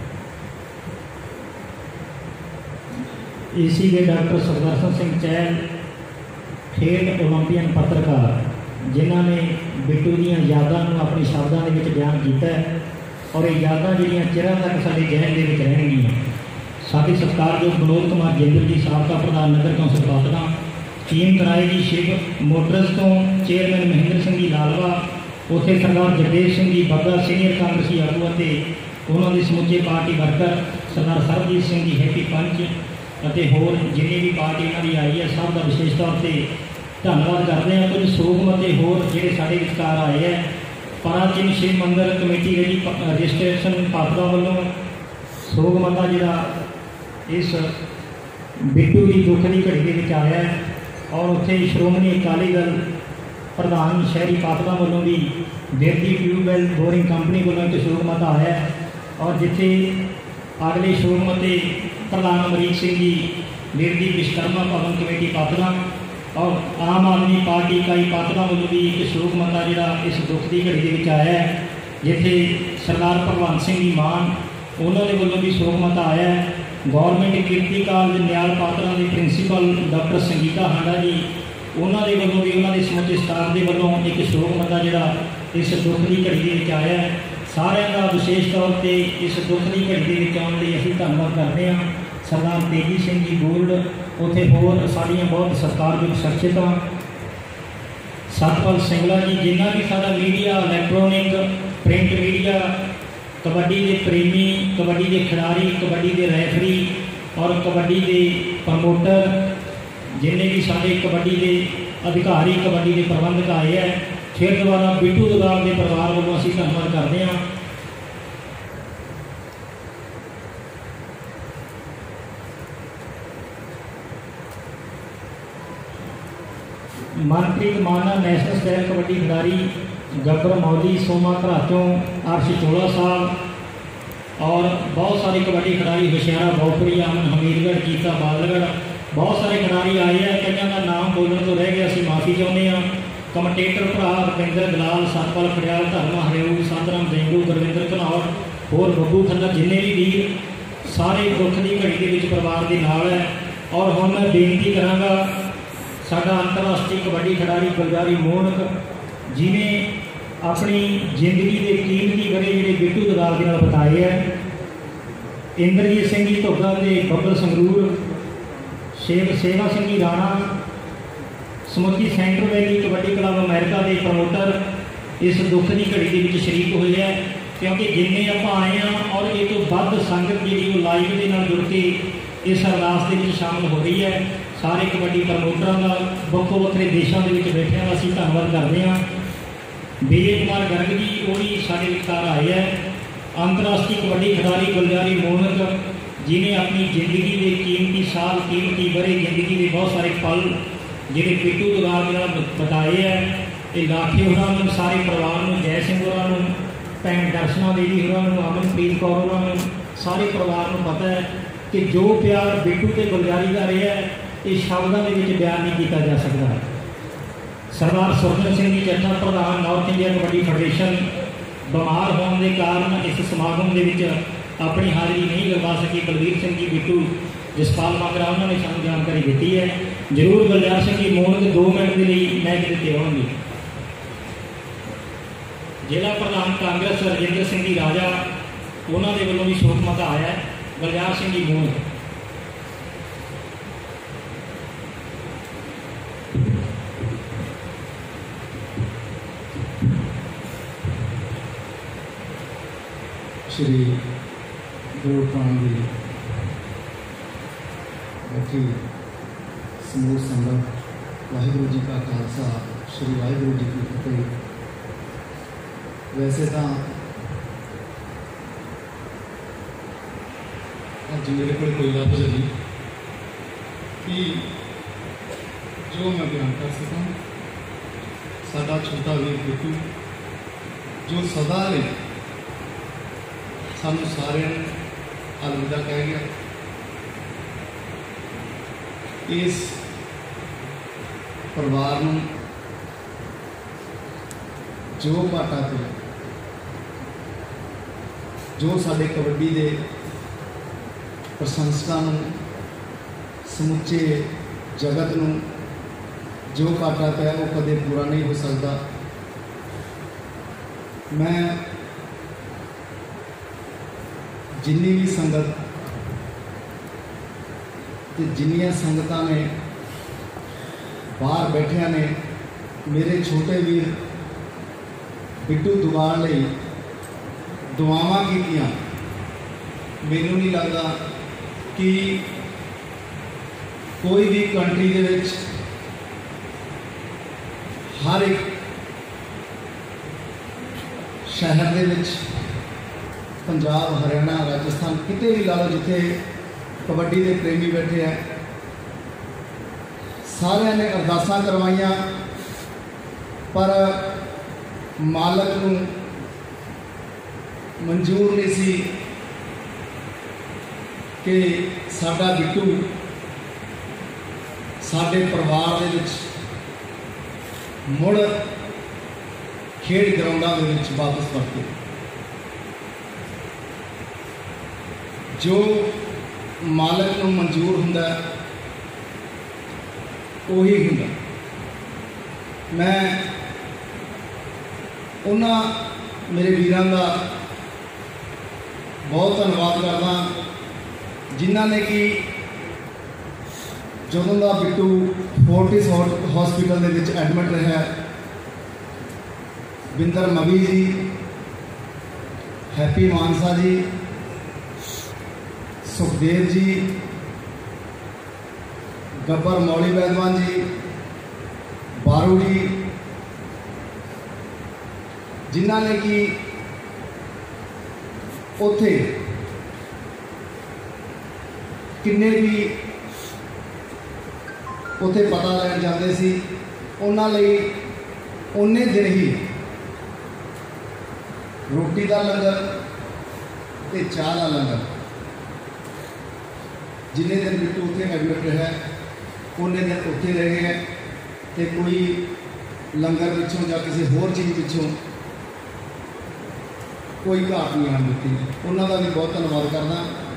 ਏਸੀ ਦੇ ਡਾਕਟਰ ਸੁਖਦਰਸ਼ਨ ਸਿੰਘ ਚਹਿਲ, ਖੇਡ ਓਲੰਪੀਅਨ ਪੱਤਰਕਾਰ, ਜਿਨ੍ਹਾਂ ਨੇ ਬਿੱਟੂ ਦੀਆਂ ਯਾਦਾਂ ਨੂੰ ਆਪਣੇ ਸ਼ਬਦਾਂ ਦੇ ਵਿੱਚ ਬਿਆਨ ਕੀਤਾ ਹੈ ਔਰ ਇਹ ਯਾਦਾਂ ਜਿਹੜੀਆਂ ਚਿਰਾਂ ਤੱਕ ਸਾਡੇ ਜ਼ਿਹਨ ਦੇ ਵਿੱਚ ਰਹਿਣਗੀਆਂ। ਸਾਡੇ ਸਤਿਕਾਰਯੋਗ ਵਿਨੋਦ ਕੁਮਾਰ ਜਿੰਦਲ ਜੀ, ਸਾਬਕਾ ਪ੍ਰਧਾਨ ਨਗਰ ਕੌਂਸਲ ਪਾਤੜਾਂ, ਟੀਮ ਕਰਾਏ ਜੀ ਸ਼ਿਵ ਮੋਟਰਸ ਤੋਂ ਚੇਅਰਮੈਨ ਮਹਿੰਦਰ ਸਿੰਘ ਜੀ ਲਾਲਵਾ, ਉੱਥੇ ਸਰਦਾਰ ਜਗਦੇਵ ਸਿੰਘ ਜੀ ਬੱਗਾ ਸੀਨੀਅਰ ਕਾਂਗਰਸੀ ਆਗੂ ਅਤੇ ਉਹਨਾਂ ਦੇ ਸਮੁੱਚੇ party worker, Sardar Sarabjit Singh ji Happy ਪੰਚ ਅਤੇ ਹੋਰ ਜਿੰਨੀ ਵੀ ਪਾਰਟੀ ਇਹਨਾਂ ਦੀ ਆਈ ਹੈ, ਸਭ ਦਾ ਵਿਸ਼ੇਸ਼ ਤੌਰ 'ਤੇ ਧੰਨਵਾਦ ਕਰਦੇ ਹਾਂ। ਕੁਝ ਸੂਖਮ ਅਤੇ ਹੋਰ ਜਿਹੜੇ ਸਾਡੇ ਵਿਚਕਾਰ ਆਏ ਹੈ। ਪਰਾਚੀਨ ਸ਼ਿਵ ਮੰਦਰ ਕਮੇਟੀ ਦੀ ਰਜਿਸਟ੍ਰੇਸ਼ਨ ਪਾਤੜਾ ਵੱਲੋਂ ਸੋਗਮੰਦਾ ਜਿਹੜਾ ਇਸ ਬਿੱਟੂ ਦੀ ਦੁੱਖ ਦੀ ਘੜੀ ਦੇ ਵਿੱਚ ਆਇਆ ਹੈ ਔਰ ਉੱਥੇ ਸ਼੍ਰੋਮਣੀ ਅਕਾਲੀ ਦਲ ਪ੍ਰਧਾਨ ਸ਼ਹਿਰੀ ਪਾਤੜਾ ਵੱਲੋਂ ਵੀ ਬਿਰਦੀ ਟਿਊਬਵੈਲ ਬੋਰਿੰਗ ਕੰਪਨੀ ਵੱਲੋਂ ਇੱਕ ਸੋਗਮਤਾ ਆਇਆ ਹੈ ਔਰ ਜਿੱਥੇ ਅਗਲੇ ਸੋਗਮਤੇ ਪ੍ਰਧਾਨ ਅਮਰੀਕ ਸਿੰਘ ਜੀ ਬਿਰਦੀ ਵਿਸ਼ਕਰਮਾ ਭਵਨ ਕਮੇਟੀ ਪਾਤੜਾ ਔਰ ਆਮ ਆਦਮੀ ਪਾਰਟੀ ਇਕਾਈ ਪਾਤੜਾ ਵੱਲੋਂ ਵੀ ਇੱਕ ਸੋਗਮਤਾ ਜਿਹੜਾ ਇਸ ਦੁੱਖ ਦੀ ਘੜੀ ਦੇ ਵਿੱਚ ਆਇਆ ਹੈ, ਜਿੱਥੇ ਸਰਦਾਰ ਭਗਵੰਤ ਸਿੰਘ ਜੀ ਮਾਨ ਉਹਨਾਂ ਦੇ ਵੱਲੋਂ ਵੀ ਸੋਗਮਤਾ ਆਇਆ ਹੈ। ਗੌਰਮੈਂਟ ਕਿਰਤੀ ਕਾਲਜ ਨਿਆਲ ਪਾਤੜਾ ਦੇ ਪ੍ਰਿੰਸੀਪਲ ਡਾਕਟਰ ਸੰਗੀਤਾ ਹਾਂਡਾ ਜੀ, ਉਹਨਾਂ ਦੇ ਵੱਲੋਂ ਵੀ ਉਹਨਾਂ ਦੇ ਸਮੁੱਚੇ ਸਟਾਫ ਦੇ ਵੱਲੋਂ ਇੱਕ ਸੋਗਮਤਾ ਜਿਹੜਾ ਇਸ ਦੁੱਖ ਦੀ ਘੜੀ ਦੇ ਵਿੱਚ ਆਇਆ ਹੈ। ਸਾਰਿਆਂ ਦਾ ਵਿਸ਼ੇਸ਼ ਤੌਰ 'ਤੇ ਇਸ ਦੁੱਖ ਦੀ ਘੜੀ ਦੇ ਵਿੱਚ ਆਉਣ ਲਈ ਅਸੀਂ ਧੰਨਵਾਦ ਕਰਦੇ ਹਾਂ। ਸਰਦਾਰ ਤੇਜੀ ਸਿੰਘ ਜੀ ਗੋਲਡ, ਉੱਥੇ ਹੋਰ ਸਾਡੀਆਂ ਬਹੁਤ ਸਤਿਕਾਰਯੋਗ ਸ਼ਖਸੀਅਤਾਂ, ਸਤਪਾਲ ਸਿੰਗਲਾ ਜੀ, ਜਿੰਨਾ ਵੀ ਸਾਡਾ media, electronic, print media, kabaddi ਦੇ ਪ੍ਰੇਮੀ, ਕਬੱਡੀ ਦੇ ਖਿਡਾਰੀ, ਕਬੱਡੀ ਦੇ ਰੈਫਰੀ ਔਰ ਕਬੱਡੀ ਦੇ ਪ੍ਰਮੋਟਰ, ਜਿੰਨੇ ਵੀ ਸਾਡੇ ਕਬੱਡੀ ਦੇ ਅਧਿਕਾਰੀ, ਕਬੱਡੀ ਦੇ ਪ੍ਰਬੰਧਕ ਆਏ ਹੈ, ਫਿਰ ਦੁਬਾਰਾ ਬਿੱਟੂ ਦਗਾਲ ਦੇ ਪਰਿਵਾਰ ਵੱਲੋਂ ਅਸੀਂ ਧੰਨਵਾਦ ਕਰਦੇ ਹਾਂ। ਮਨਪ੍ਰੀਤ ਮਾਨਾ ਨੈਸ਼ਨਲ ਸਟਾਈਲ ਕਬੱਡੀ ਖਿਡਾਰੀ, ਗੱਬਰ ਮੌਲੀ, ਸੋਮਾ ਘਰਾਚੋਂ, ਅਰਸ਼ ਚੋਲਾ ਸਾਹਿਬ ਔਰ ਬਹੁਤ ਸਾਰੇ ਕਬੱਡੀ ਖਿਡਾਰੀ, ਹੁਸ਼ਿਆਰਾ ਬੌਪਰੀ, ਅਮਨ ਹਮੀਦਗੜ੍ਹ, ਕੀਤਾ ਬਾਦਲਗੜ੍ਹ, ਬਹੁਤ ਸਾਰੇ ਖਿਡਾਰੀ ਆਏ ਹੈ। ਕਈਆਂ ਦਾ ਨਾਮ ਬੋਲਣ ਤੋਂ ਰਹਿ ਗਿਆ, ਅਸੀਂ ਮਾਫੀ ਚਾਹੁੰਦੇ ਹਾਂ। ਕਮੈਂਟੇਟਰ ਭਰਾ ਰਵਿੰਦਰ ਦਲਾਲ, ਸਤਪਾਲ ਖੜਿਆਲ, ਧਰਮਾ ਹਰਿਊ, ਸਾਧਰਾਮ ਡੇਂਗੂ, ਗੁਰਵਿੰਦਰ ਘਨੌਰ, ਹੋਰ ਬੱਬੂ ਖੰਨਾ, ਜਿੰਨੇ ਵੀ ਵੀਰ ਸਾਰੇ ਦੁੱਖ ਦੀ ਘੜੀ ਦੇ ਵਿੱਚ ਪਰਿਵਾਰ ਦੇ ਨਾਲ ਹੈ। ਔਰ ਹੁਣ ਮੈਂ ਬੇਨਤੀ ਕਰਾਂਗਾ, ਸਾਡਾ ਅੰਤਰਰਾਸ਼ਟਰੀ ਕਬੱਡੀ ਖਿਡਾਰੀ ਗੁਲਜ਼ਾਰੀ ਮੋਹਨਕ, ਜਿਹਨੇ ਆਪਣੀ ਜ਼ਿੰਦਗੀ ਦੇ ਕੀਮਤੀ ਵਰੇ ਜਿਹੜੇ ਬਿੱਟੂ ਦਗਾਲ ਦੇ ਨਾਲ ਬਿਤਾਏ ਹੈ, ਇੰਦਰਜੀਤ ਸਿੰਘ ਜੀ ਧੁੱਗਾ ਦੇ ਬੱਬਲ ਸੰਗਰੂਰ, ਸੇਵਾ ਸਿੰਘ ਜੀ ਰਾਣਾ, ਸਮੁੱਚੀ centre valley kabaddi club America ਦੇ ਪ੍ਰਮੋਟਰ ਇਸ ਦੁੱਖ ਦੀ ਘੜੀ ਦੇ ਵਿੱਚ ਸ਼ਰੀਕ ਹੋਏ ਹੈ। ਕਿਉਂਕਿ ਜਿੰਨੇ ਆਪਾਂ ਆਏ ਹਾਂ ਔਰ ਇਹ ਤੋਂ ਵੱਧ ਸੰਗਤ ਜਿਹੜੀ ਉਹ ਲਾਈਵ ਦੇ ਨਾਲ ਜੁੜ ਕੇ ਇਸ ਅਰਦਾਸ ਦੇ ਵਿੱਚ ਸ਼ਾਮਲ ਹੋ ਰਹੀ ਹੈ। ਸਾਰੇ ਕਬੱਡੀ ਪ੍ਰਮੋਟਰਾਂ ਦਾ, ਵੱਖੋ ਵੱਖਰੇ ਦੇਸ਼ਾਂ ਦੇ ਵਿੱਚ ਬੈਠਿਆਂ ਦਾ ਅਸੀਂ ਧੰਨਵਾਦ ਕਰਦੇ ਹਾਂ। ਵਿਜੇ ਕੁਮਾਰ ਗਰਗ ਜੀ ਉਹ ਵੀ ਸਾਡੇ ਵਿਚਕਾਰ ਆਏ ਹੈ। ਅੰਤਰਰਾਸ਼ਟਰੀ ਕਬੱਡੀ ਖਿਡਾਰੀ ਗੁਲਜ਼ਾਰੀ ਮੋਹਨਕ ਜਿਹਨੇ ਆਪਣੀ ਜ਼ਿੰਦਗੀ ਦੇ ਕੀਮਤੀ ਸਾਲ, ਕੀਮਤੀ ਵਰੇ, ਜ਼ਿੰਦਗੀ ਦੇ ਬਹੁਤ ਸਾਰੇ ਪਲ ਜਿਹੜੇ ਬਿੱਟੂ ਦੁਗਾਲ ਦੇ ਨਾਲ ਬਿਤਾਏ ਹੈ। ਤੇ ਲਾਖੇ ਹੋਰਾਂ ਨੂੰ, ਸਾਰੇ ਪਰਿਵਾਰ ਨੂੰ, ਜੈ ਸਿੰਘ ਹੋਰਾਂ ਨੂੰ, ਭੈਣ ਦਰਸ਼ਨਾ ਦੇਵੀ ਹੋਰਾਂ ਨੂੰ, ਅਮਨਪ੍ਰੀਤ ਕੌਰ ਹੋਰਾਂ ਨੂੰ, ਸਾਰੇ ਪਰਿਵਾਰ ਨੂੰ ਪਤਾ ਹੈ ਕਿ ਜੋ ਪਿਆਰ ਬਿੱਟੂ ਤੇ ਗੁਲਜ਼ਾਰੀ ਦਾ ਰਿਹਾ ਹੈ ਇਹ ਸ਼ਬਦਾਂ ਦੇ ਵਿੱਚ ਬਿਆਨ ਨਹੀਂ ਕੀਤਾ ਜਾ ਸਕਦਾ। ਸਰਦਾਰ ਸੁਖਜਿੰਦਰ ਸਿੰਘ ਜੀ ਜੱਟਾ ਪ੍ਰਧਾਨ ਨਾਰਥ ਇੰਡੀਆ ਕਬੱਡੀ ਫੈਡਰੇਸ਼ਨ ਬਿਮਾਰ ਹੋਣ ਦੇ ਕਾਰਨ ਇਸ ਸਮਾਗਮ ਦੇ ਵਿੱਚ ਆਪਣੀ ਹਾਜ਼ਰੀ ਨਹੀਂ ਲਗਾ ਸਕੇ। ਬਲਵੀਰ ਸਿੰਘ ਜੀ ਬਿੱਟੂ, ਜਸਪਾਲ ਮਾਗਰਾ ਉਹਨਾਂ ਨੇ ਸਾਨੂੰ ਜਾਣਕਾਰੀ ਦਿੱਤੀ ਹੈ। ਜ਼ਰੂਰ ਗੁਲਜ਼ਾਰ ਸਿੰਘ ਜੀ ਮੋਹਨ 2 ਮਿੰਟ ਦੇ ਲਈ ਮੈਚ ਦਿੱਤੇ ਹੋਣਗੇ। ਜ਼ਿਲ੍ਹਾ ਪ੍ਰਧਾਨ ਕਾਂਗਰਸ ਰਜਿੰਦਰ ਸਿੰਘ ਜੀ ਰਾਜਾ, ਉਹਨਾਂ ਦੇ ਵੱਲੋਂ ਵੀ ਸ਼ੋਕ ਮਤਾ ਆਇਆ ਹੈ। ਗੁਲਜ਼ਾਰ ਸਿੰਘ ਜੀ ਮੋਹਨ। श्री गुरु प्राण जी बैठी समूह संगत, वाहिगुरु जी का खालसा, श्री वाहिगुरु जी की फतेह। वैसे तो अज मेरे को कोई लफ्ज नहीं कि जो मैं बयान कर सका। साडा छोटा वीर बिट्टू जो सदा ने सानू सारे अलविदा कह गया। इस परिवार नूं जो घाटा पिया, जो साडे कबड्डी दे प्रशंसकां नूं, समुचे जगत नूं जो घाटा पिया वो कदे पूरा नहीं हो सकता। मैं जिन्नी भी संगत ते जिन्नियां संगतां ने बाहर बैठिया ने मेरे छोटे वीर बिट्टू दुगाल लई दुआवां कीतियां, मैनूं नहीं लगता कि कोई भी कंट्री दे विच हर एक शहर दे विच, पंजाब, हरियाणा, राजस्थान, किते भी ला लो जिथे कबड्डी के प्रेमी बैठे हैं, सारे ने अरदासां करवाइया पर मालक नूं मंजूर नहीं सी कि साडा बिट्टू साडे परिवार दे विच मुड़ खेड ग्राउंडां दे विच वापस परते। जो मालक को मंजूर हुंदा उही हुंदा। मैं उन्हां मेरे वीरां दा बहुत धन्नवाद करदा जिन्हां ने कि जदों दा बिट्टू फोर्टिस हॉस्पिटल दे विच एडमिट रहा, बिंदर मवी जी, हैप्पी मानसा जी, सुखदेव जी, गब्बर मौली बैदवान जी, बारू जी, जिन्हों ने कि उथे किन्ने भी उथे पता लैन जाते सी, उन्हां लई उन्ने दिन ही रोटी का लंगर ते चाह का लंगर, जिन्ने दिन बिट्टू उत्थे एडमिट रहा उन्ने दिन उत्थे रहे हैं। तो कोई लंगर पिछों या किसी होर चीज़ पिछों कोई घाट नहीं आन दी। उन्हों का भी बहुत धन्यवाद करना।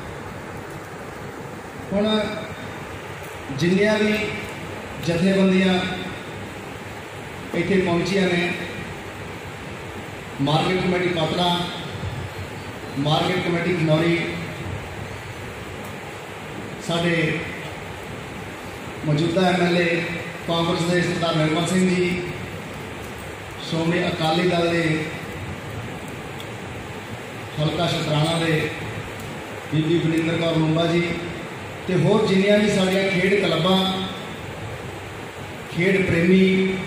हुण जिन्नियां भी जथेबंदियां इत्थे पहुंचिया ने, market committee Patran, market committee Khanauri, साढ़े मौजूदा MLA कांग्रेस के सरदार निर्मल सिंह जी, श्रोमणी अकाली दल के हल्का शतराणा के बीबी बलिंदर कौर लुंबा जी, तो होर जिन्नियां भी साड़ियां खेड क्लबां खेड प्रेमी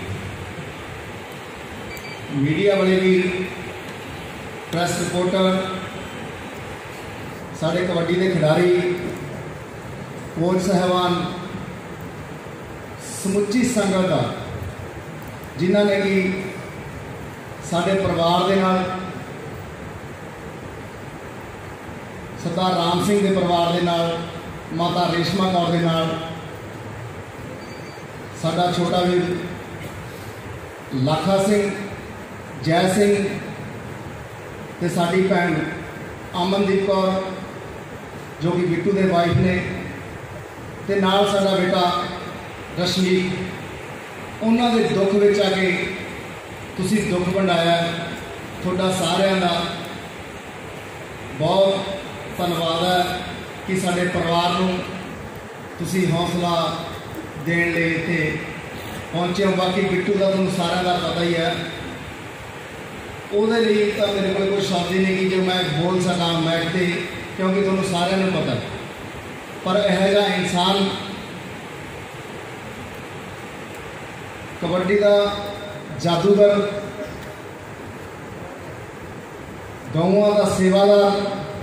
मीडिया वाले वीर प्रैस रिपोर्टर साढ़े कबड्डी के खिडारी कोच साहबान समुची संगत का जिन्हों ने कि साढ़े परिवार के नाल सरदार राम सिंह के परिवार के नाल माता रेशमा कौर के नाल साडा छोटा वीर लाखा सिंह जय सिंह ते साडी भैन अमनदीप कौर जो कि बिट्टू के वाइफ ने ते नाल साडा बेटा रशमीत उन्होंने दुख विच आके तुसी दुख वंडाया तुहाडा सारिआं दा बहुत धन्नवाद है कि साडे परिवार नूं तुसी हौसला देण लई इत्थे पहुंचे हो। बाकी बिट्टू का तुहानूं सारिआं दा पता ही है ਉਹਦੇ ਲਈ ਤਾਂ ਮੇਰੇ ਕੋਲ ਕੋਈ ਸ਼ਬਦ ਹੀ ਨਹੀਂ कि जो मैं बोल सकां मैच ते क्योंकि तुहानूं सारिआं नूं पता पर ਇਹੋ ਜਿਹਾ इंसान कबड्डी का जादूगर गौआं का सेवादार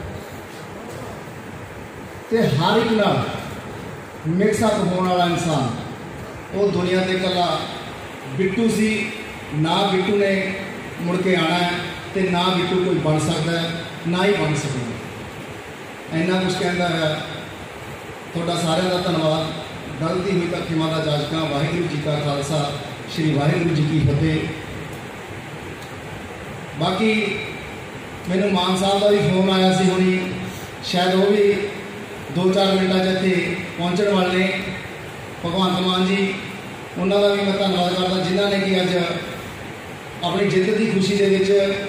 ते हर एक नाल मिक्सअप होने वाला इंसान वो दुनिया ते कला बिट्टू सी ना बिट्टू ने मुड़ के आना है तो ना बिट्टू कोई बन सकता है ना ही बन सकता इन्ना कुछ कहता है। थोड़ा सारे का धन्यवाद गलती हुई तो खिमा का जाचका वाहिगुरू जी का खालसा श्री वाहिगुरू जी की फतेह। बाकी मैनू मान साहब का भी फोन आया सी हुणी शायद वो भी 2-4 मिनटा इत्थे पहुँचने वाले भगवंत मान जी उन्होंने भी मैं धन्यवाद करता जिन्होंने कि अज अपनी जित की खुशी के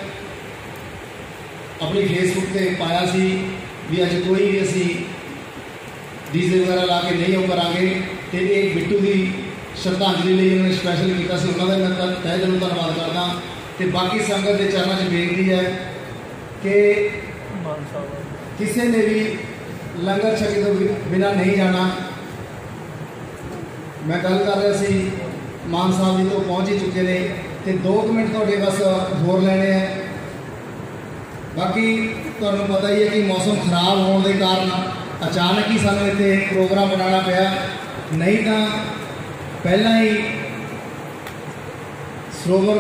अपनी फेसबुक पर पाया सी भी अज कोई भी असी डीजे वगैरह ला के नहीं वो करांगे तो ये बिट्टू की श्रद्धांजलि लिए उन्होंने स्पैशल किया सी उन्होंने मैं तहे दिलों धन्यवाद करदा। तो बाकी संगत के चरणों में बेनती है कि किसी ने भी लंगर छके तो बिना नहीं जाना। मैं गल कर रहा सी मान साहब जी तो पहुँच ही चुके हैं तो 2 मिनट थोड़े बस होर लेने हैं। बाकी तुहानूं पता ही है कि मौसम खराब होने के कारण अचानक ही सानूं इत्थे प्रोग्राम बनाना पिया नहीं तो पहला ही सरोवर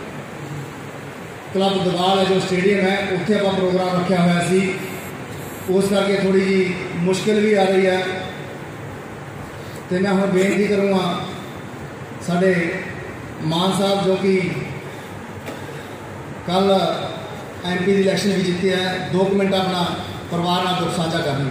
क्लब दवाल है जो स्टेडियम है उत्थे आपां प्रोग्राम रखा हुआ सी उस करके थोड़ी जी मुश्किल भी आ रही है। तो मैं हुण बेनती करूँगा साडे मान साहब जो कि कल MP की इलैक्शन भी जीते हैं 2 मिनट अपना परिवार नाल दुख साझा करनी।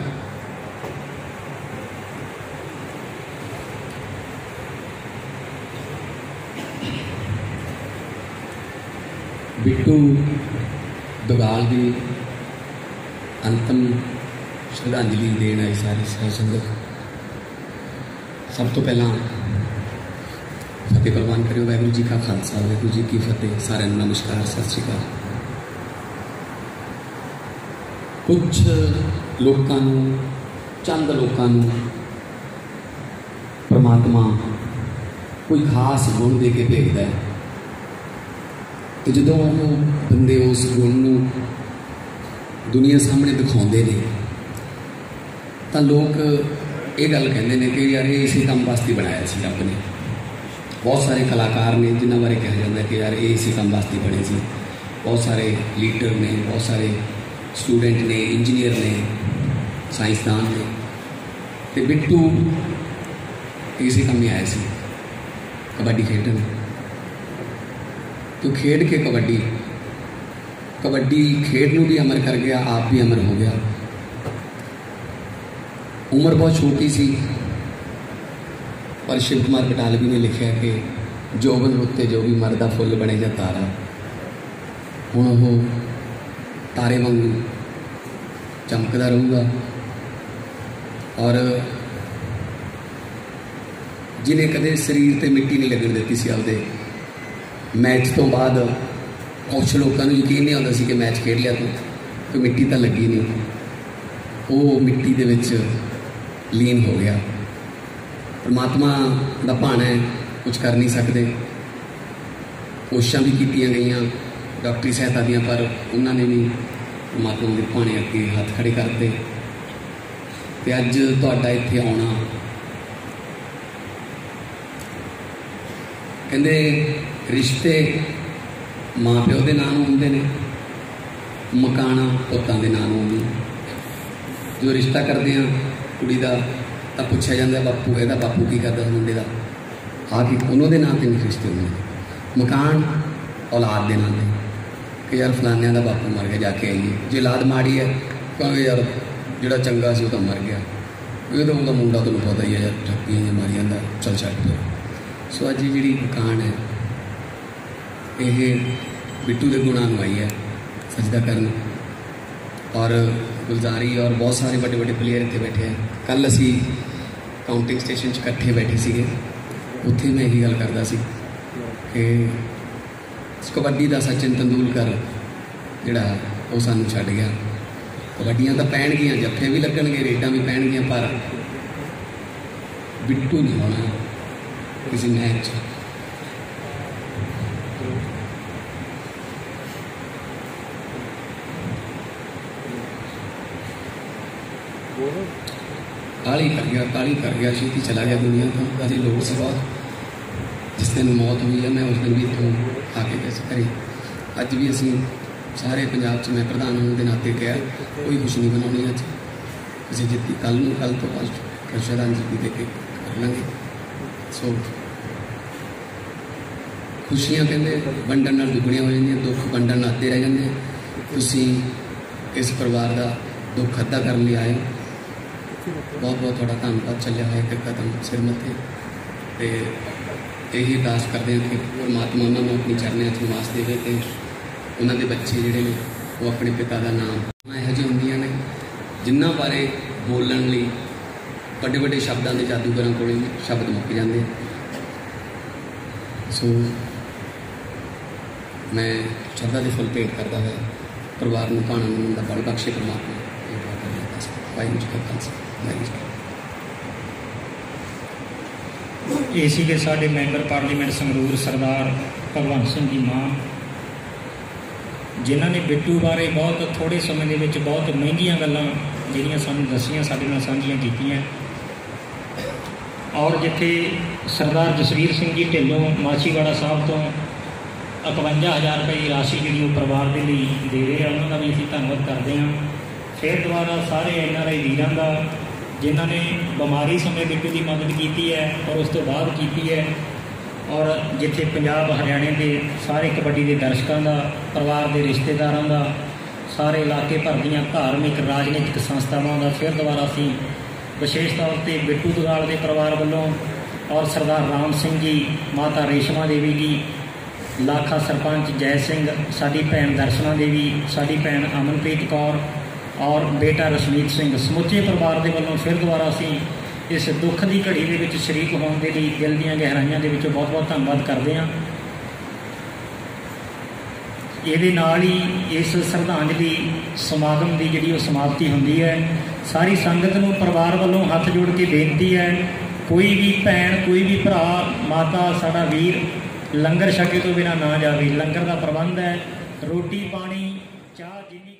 बिट्टू दुगाल की अंतिम श्रद्धांजलि देना आई सारी संगत सब तो पहला फतेह प्रवान करो वाहिगुरू जी का खालसा वाहिगुरू जी की फतेह। सारे नमस्कार सत श्री अकाल। कुछ लोगों चंद लोगों परमात्मा कोई खास गुण दे के भेजता है तो जो वो बंदे उस गुण दुनिया सामने दिखाते हैं तो लोग ये गल कहते हैं कि यार ये इसी काम वास्ते बनाया सी रब ने। बहुत सारे कलाकार ने जिन्होंने बारे कहा जाता है कि यार ये इसी काम वास्ते बने सी। बहुत सारे लीडर ने बहुत सारे स्टूडेंट ने इंजीनियर ने साइंसदान ने तो बिट्टू इसी काम ही आया सी कबड्डी खेडन तो खेड के कबड्डी खेड नूं भी अमर कर गया आप भी अमर हो गया। उम्र बहुत छोटी सी पर शिव कुमार बटालवी ने लिखा कि जोबन उत्ते जो भी मरदा फुल बने जा तारा हुण वो तारे वांगू चमकदा रहूगा। और जिन्हें कदे शरीर ते मिट्टी नहीं लगन देती सी आपदे मैच तो बाद कुछ लोगों को यकीन नहीं आता सी कि मैच खेड लिया तो मिट्टी तो लगी नहीं वो मिट्टी दे विच लीन हो गया। परमात्मा का भाना है कुछ कर नहीं सकते। कोशिशां भी कीतियां गईयां डॉक्टरी सहायता दियां, पर उन्होंने भी परमात्मा के भाने अगे हथ खड़े करते। तो अज तुहाडा इत्थे आउणा, कहंदे रिश्ते माँ प्यो के नाम होंदे ने, मकाना पुत्तां दे नाम होंदे। जो रिश्ता करते हैं कुड़ी का तो पूछा जाता है बापू, ਇਹਦਾ बापू की करता मुंडे का, आके उन्होंने नाम से नहीं रिश्ते होंगे। मकान औलाद के नाम से कि यार फलानिया का बापू मर गया, जाके आइए। जो औलाद माड़ी है कहोगे यार जोड़ा चंगा सी तो मर गया, ये तो उनका मुंडा तुम्हें पता ही है यार ठप्पियां मारी जाता, चल छड्ड दो। सो अज जी मकान है ये बिट्टू के गुणा आई है सजदा करन, और गुलजारी और बहुत सारे बड़े बड़े प्लेयर इतने बैठे हैं। कल असी काउंटिंग स्टेशन इकट्ठे बैठे थे, उत्थे मैं यही गल करता सी कि कबड्डी का सचिन तेंदुलकर जोड़ा वो सानू छड्ड गया। कबड्डियां तो पैणगियां, जफ्फे भी लगणगे, रेडां भी पैणगियां, पर बिट्टू नहीं होना किसी मैच। काली कर गया छेती चला गया दुनिया तो। अभी लोग से बहुत जिस दिन मौत हुई है, मैं उस दिन भी इतों आके कैसे करी। अज भी असी सारे पंजाब च मैं प्रधान होने के नाते कहा कोई कुछ नहीं बनानी, अज किसी जितनी कल तो आज श्रद्धांजलि दे के कर लेंगे। सो खुशियां कहते वंडन नाल दुगणियां हो जांदियां, दुख वंडन नाल आते रह जाते। तुसीं इस परिवार का दुख अद्धा करने लिए आए, बहुत बहुत थोड़ा धन्यवाद। चलिया है कि कदम सिर मत्थे, तो यही अरदास करते हैं कि परमात्मा उन्होंने अपनी चरणों च निवास देवे, तो उन्होंने बच्चे जोड़े ने वो अपने पिता का नाम यहो जी होंदियां ने जिन्हों बारे बोलण लई बड़े बड़े शब्दों के जादूगर को शब्द मुक जाते। सो मैं श्रद्धा के फुल भेंट करता है परिवार में, भाणा नूं दा बल बख्शे परमात्मा। वाहिगुरू जी का खालसा, वाहिगुरू जी। ये सीगे साडे मैंबर पार्लीमेंट संगरूर सरदार भगवंत सिंह जी मां, जिन्हों ने बिट्टू बारे बहुत थोड़े समय के विच बहुत महंगियां गल्लां जिहड़ियां सानूं दस्सियां, साडे नाल साझीआं कीतियां। और जिथे सरदार जसवीर सिंह जी ढिल्लों माछीवाड़ा साहब तो 51,000 रुपये की राशि जी परिवार के लिए दे रहे हैं, उन्होंने भी असीं धन्नवाद करते हैं। फिर दोबारा सारे NRI वीरां का जिन्हों ने बीमारी समय बिट्टू की मदद की है और उस तो बाद की है। और जिथे पंजाब हरियाणे के सारे कबड्डी के दर्शकों का, परिवार के रिश्तेदारों का, सारे इलाके भर दी धार्मिक राजनीतिक संस्थावां का फिर दोबारा असीं विशेष तौर पर बिट्टू दगाल के परिवार वालों और सरदार राम सिंह जी, माता रेशमा देवी जी, लाखा सरपंच जय सिंह, साडी भैन दर्शना देवी, साडी भैन अमनप्रीत कौर और बेटा रशमीत सिंह, समुचे परिवार के वालों फिर दोबारा असीं इस दुख की घड़ी के विच शरीक होने के लिए दिल दीआं गहराइयां दे विचों बहुत बहुत धन्नवाद करते हैं। ये नाल ही इस श्रद्धांजलि समागम की जिहड़ी समाप्ति होंदी है। सारी संगत नूं परिवार वालों हाथ जोड़ के बेनती है, कोई भी भैन, कोई भी भरा, माता, साडा वीर लंगर छके तो बिना ना जावे। लंगर का प्रबंध है, रोटी पानी चाह जिन्नी